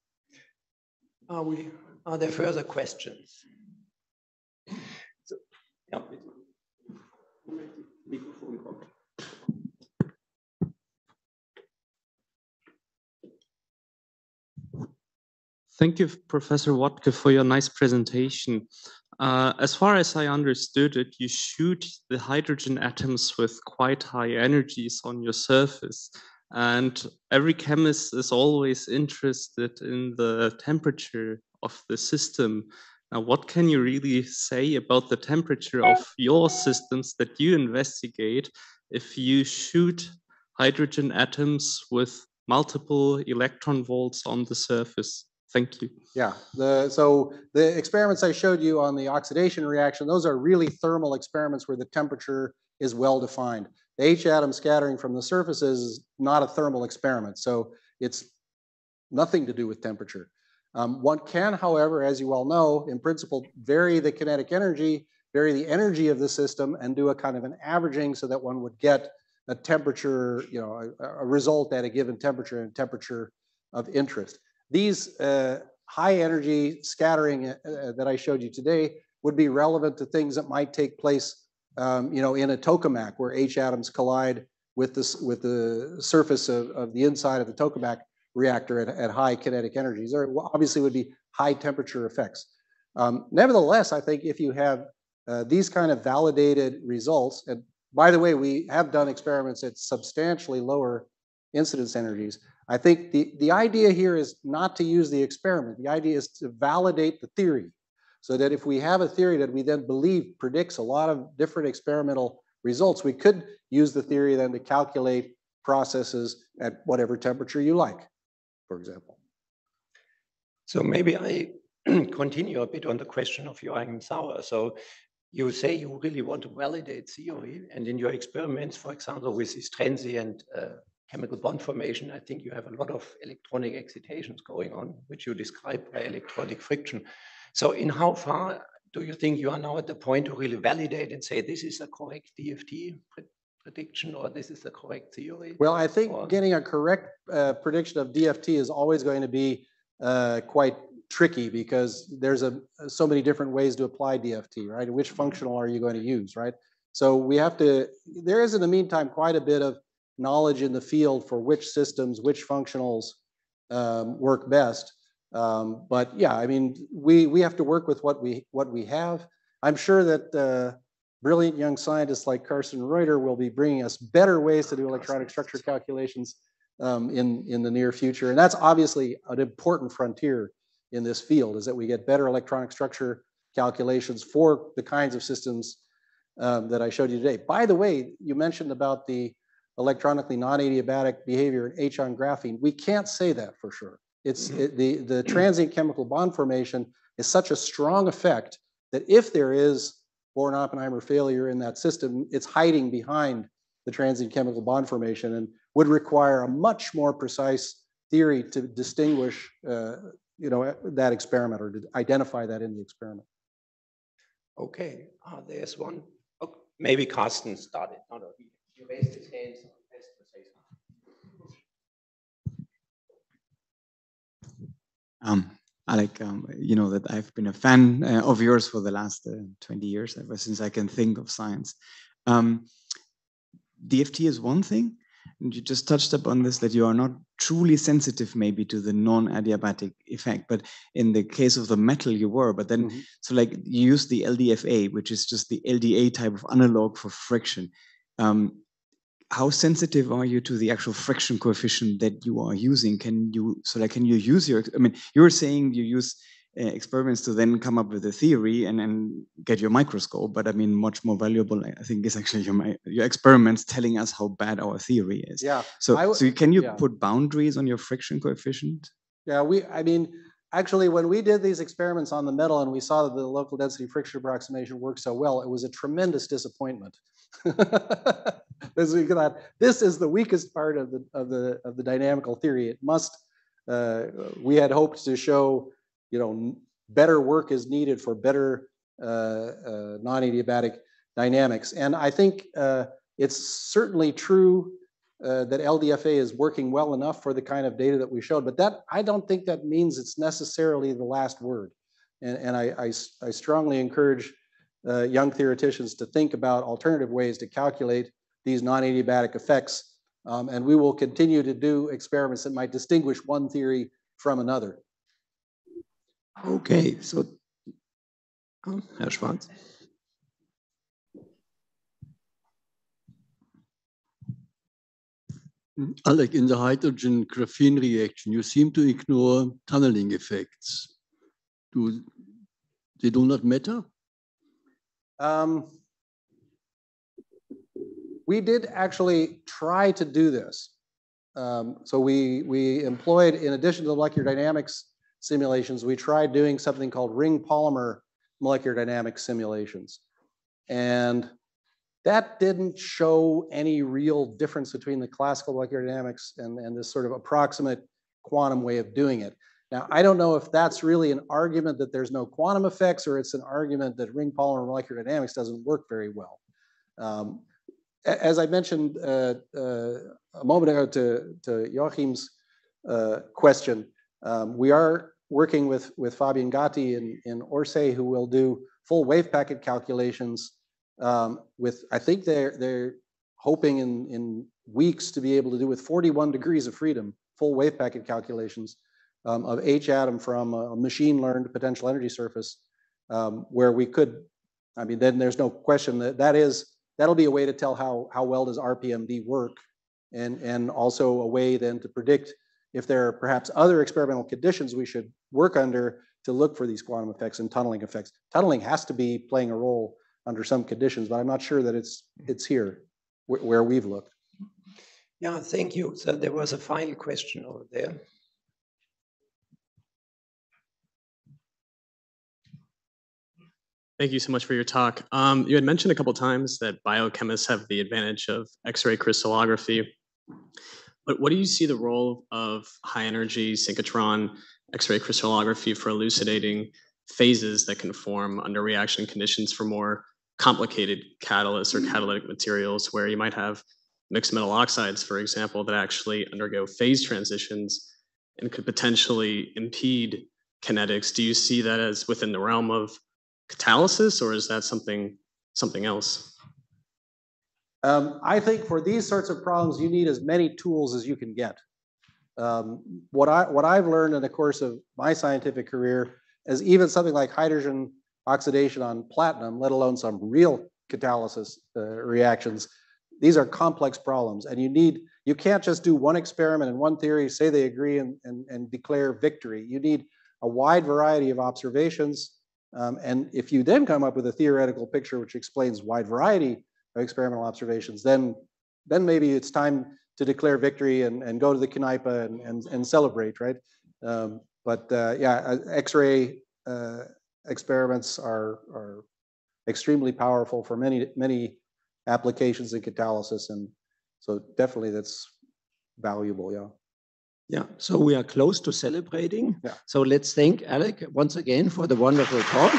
Are, we, are there further questions? So, yeah. Thank you, Professor Wotke, for your nice presentation. Uh, as far as I understood it, you shoot the hydrogen atoms with quite high energies on your surface. And every chemist is always interested in the temperature of the system. Now, what can you really say about the temperature of your systems that you investigate if you shoot hydrogen atoms with multiple electron volts on the surface? Thank you. Yeah, the, so the experiments I showed you on the oxidation reaction, those are really thermal experiments where the temperature is well defined. The H atom scattering from the surfaces is not a thermal experiment, so it's nothing to do with temperature. Um, one can, however, as you well know, in principle, vary the kinetic energy, vary the energy of the system, and do a kind of an averaging so that one would get a temperature, you know, a, a result at a given temperature and temperature of interest. These uh, high energy scattering uh, that I showed you today would be relevant to things that might take place, um, you know, in a tokamak where H atoms collide with this with the surface of, of the inside of the tokamak reactor at, at high kinetic energies. There obviously would be high temperature effects. Um, nevertheless, I think if you have uh, these kind of validated results, and by the way, we have done experiments at substantially lower incidence energies. I think the, the idea here is not to use the experiment. The idea is to validate the theory so that if we have a theory that we then believe predicts a lot of different experimental results, we could use the theory then to calculate processes at whatever temperature you like, for example. So maybe I continue a bit on the question of Joachim Sauer. So you say you really want to validate theory, and in your experiments, for example, with this transient uh, chemical bond formation, I think you have a lot of electronic excitations going on, which you describe by electronic friction. So in how far do you think you are now at the point to really validate and say this is a correct D F T prediction, or this is the correct theory? Well, I think or... getting a correct uh, prediction of D F T is always going to be uh, quite tricky because there's a so many different ways to apply D F T, right? Which functional are you going to use, right? So we have to, there is in the meantime quite a bit of knowledge in the field for which systems, which functionals um, work best. Um, but yeah, I mean, we, we have to work with what we, what we have. I'm sure that uh, brilliant young scientists like Carsten Reuter will be bringing us better ways to do electronic structure calculations um, in, in the near future. And that's obviously an important frontier in this field, is that we get better electronic structure calculations for the kinds of systems um, that I showed you today. By the way, you mentioned about the electronically non-adiabatic behavior in H-on graphene. We can't say that for sure. It's it, the, the transient chemical bond formation is such a strong effect that if there is Bohr-Oppenheimer failure in that system, it's hiding behind the transient chemical bond formation and would require a much more precise theory to distinguish uh, you know, that experiment or to identify that in the experiment. Okay, uh, there's one. Oh, maybe Carsten started. No, no, he, he raised his hand. So he has to say something. Um, Alec, um, you know that I've been a fan uh, of yours for the last uh, twenty years, ever since I can think of science. Um, D F T is one thing, and you just touched upon this, that you are not truly sensitive maybe to the non-adiabatic effect, but in the case of the metal you were, but then, mm-hmm. so like you use the L D F A, which is just the L D A type of analog for friction. Um, how sensitive are you to the actual friction coefficient that you are using? Can you, so like, can you use your, I mean, you were saying you use uh, experiments to then come up with a theory and then get your microscope, but I mean, much more valuable, I think, is actually your, your experiments telling us how bad our theory is. Yeah. So, so can you yeah. put boundaries on your friction coefficient? Yeah, we, I mean, actually, when we did these experiments on the metal and we saw that the local density friction approximation worked so well, it was a tremendous disappointment. This is the weakest part of the of the of the dynamical theory. It must. Uh, we had hoped to show, you know, better work is needed for better uh, uh, non-adiabatic dynamics, and I think uh, it's certainly true uh, that L D F A is working well enough for the kind of data that we showed. But that I don't think that means it's necessarily the last word, and and I I, I strongly encourage uh, young theoreticians to think about alternative ways to calculate these non-adiabatic effects, um, and we will continue to do experiments that might distinguish one theory from another. Okay, so um, Herr Schwarz. Alec, in the hydrogen graphene reaction, you seem to ignore tunneling effects. Do they do not matter? Um, We did actually try to do this. Um, so we, we employed, in addition to the molecular dynamics simulations, we tried doing something called ring polymer molecular dynamics simulations. And that didn't show any real difference between the classical molecular dynamics and, and this sort of approximate quantum way of doing it. Now, I don't know if that's really an argument that there's no quantum effects, or it's an argument that ring polymer molecular dynamics doesn't work very well. Um, As I mentioned uh, uh, a moment ago to, to Joachim's uh, question, um, we are working with, with Fabian Gatti in, in Orsay, who will do full wave packet calculations um, with, I think they're, they're hoping in, in weeks to be able to do with forty-one degrees of freedom, full wave packet calculations um, of H atom from a machine learned potential energy surface, um, where we could, I mean, then there's no question that that is, that'll be a way to tell how, how well does R P M D work, and, and also a way then to predict if there are perhaps other experimental conditions we should work under to look for these quantum effects and tunneling effects. Tunneling has to be playing a role under some conditions, but I'm not sure that it's, it's here wh where we've looked. Yeah, thank you. So there was a final question over there. Thank you so much for your talk. Um, you had mentioned a couple times that biochemists have the advantage of X-ray crystallography. But what do you see the role of high energy synchrotron X-ray crystallography for elucidating phases that can form under reaction conditions for more complicated catalysts or catalytic materials where you might have mixed metal oxides, for example, that actually undergo phase transitions and could potentially impede kinetics. Do you see that as within the realm of catalysis, or is that something something else? Um, I think for these sorts of problems, you need as many tools as you can get. Um, what I what I've learned in the course of my scientific career is even something like hydrogen oxidation on platinum, let alone some real catalysis uh, reactions. These are complex problems, and you need you can't just do one experiment and one theory, say they agree, and and, and declare victory. You need a wide variety of observations, um, and if you then come up with a theoretical picture which explains wide variety of experimental observations, then then maybe it's time to declare victory and, and go to the Kneipe and, and, and celebrate, right? Um, but uh, yeah, X-ray uh, experiments are, are extremely powerful for many, many applications in catalysis. And so definitely that's valuable, yeah. Yeah, so we are close to celebrating. Yeah. So let's thank Alec once again for the wonderful talk.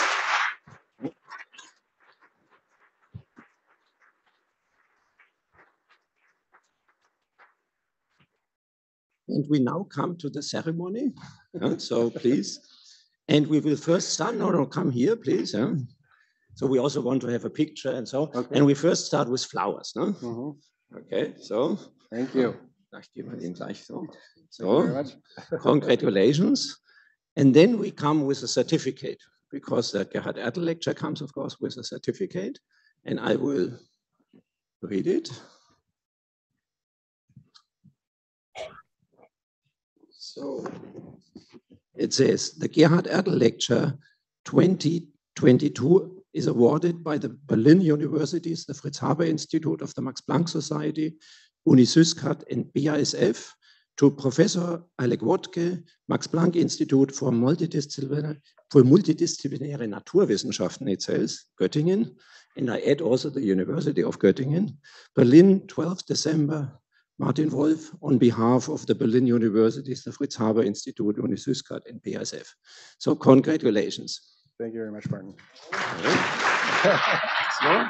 And we now come to the ceremony. Uh, so please. And we will first start. No, no, come here, please. Uh. So we also want to have a picture and so. Okay. And we first start with flowers. No? Mm-hmm. Okay, so. Thank you. So, so very much. Congratulations. And then we come with a certificate, because the Gerhard Ertl lecture comes, of course, with a certificate. And I will read it. So it says, the Gerhard Ertl Lecture twenty twenty-two is awarded by the Berlin Universities, the Fritz Haber Institute of the Max Planck Society, UniSyscat and B A S F to Professor Alec Wodtke, Max Planck Institute for Multidisciplinary, for Multidisciplinary Naturwissenschaften, it says, Göttingen, and I add also the University of Göttingen, Berlin, twelfth December, Martin Wolf, on behalf of the Berlin Universities, the Fritz Haber Institute, UniSyscat, and B A S F. So congratulations. Thank you very much, Martin. So,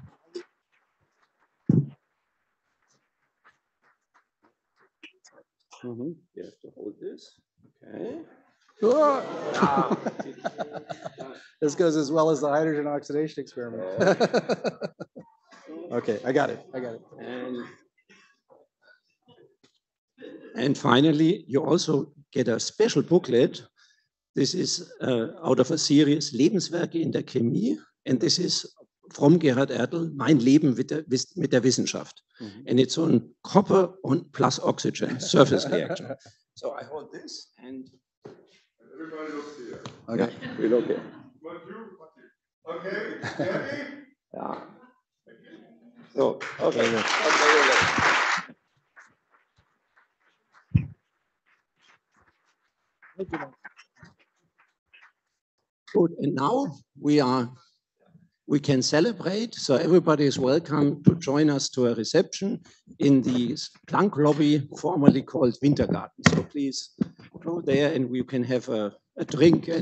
mm-hmm. You have to hold this. Okay. Oh. This goes as well as the hydrogen oxidation experiment. Okay, I got it. I got it. And And finally, you also get a special booklet. This is uh, out of a series, Lebenswerke in der Chemie. And this is from Gerhard Ertl, Mein Leben mit der, mit der Wissenschaft. Mm-hmm. And it's on copper on plus oxygen, surface reaction. So I hold this and... Everybody looks here. Okay, yeah, we look here. One, two, okay, ready? Yeah. So, okay. okay. okay. Good, and now we are, we can celebrate. So everybody is welcome to join us to a reception in the Planck lobby, formerly called Wintergarten. So please go there and we can have a, a drink.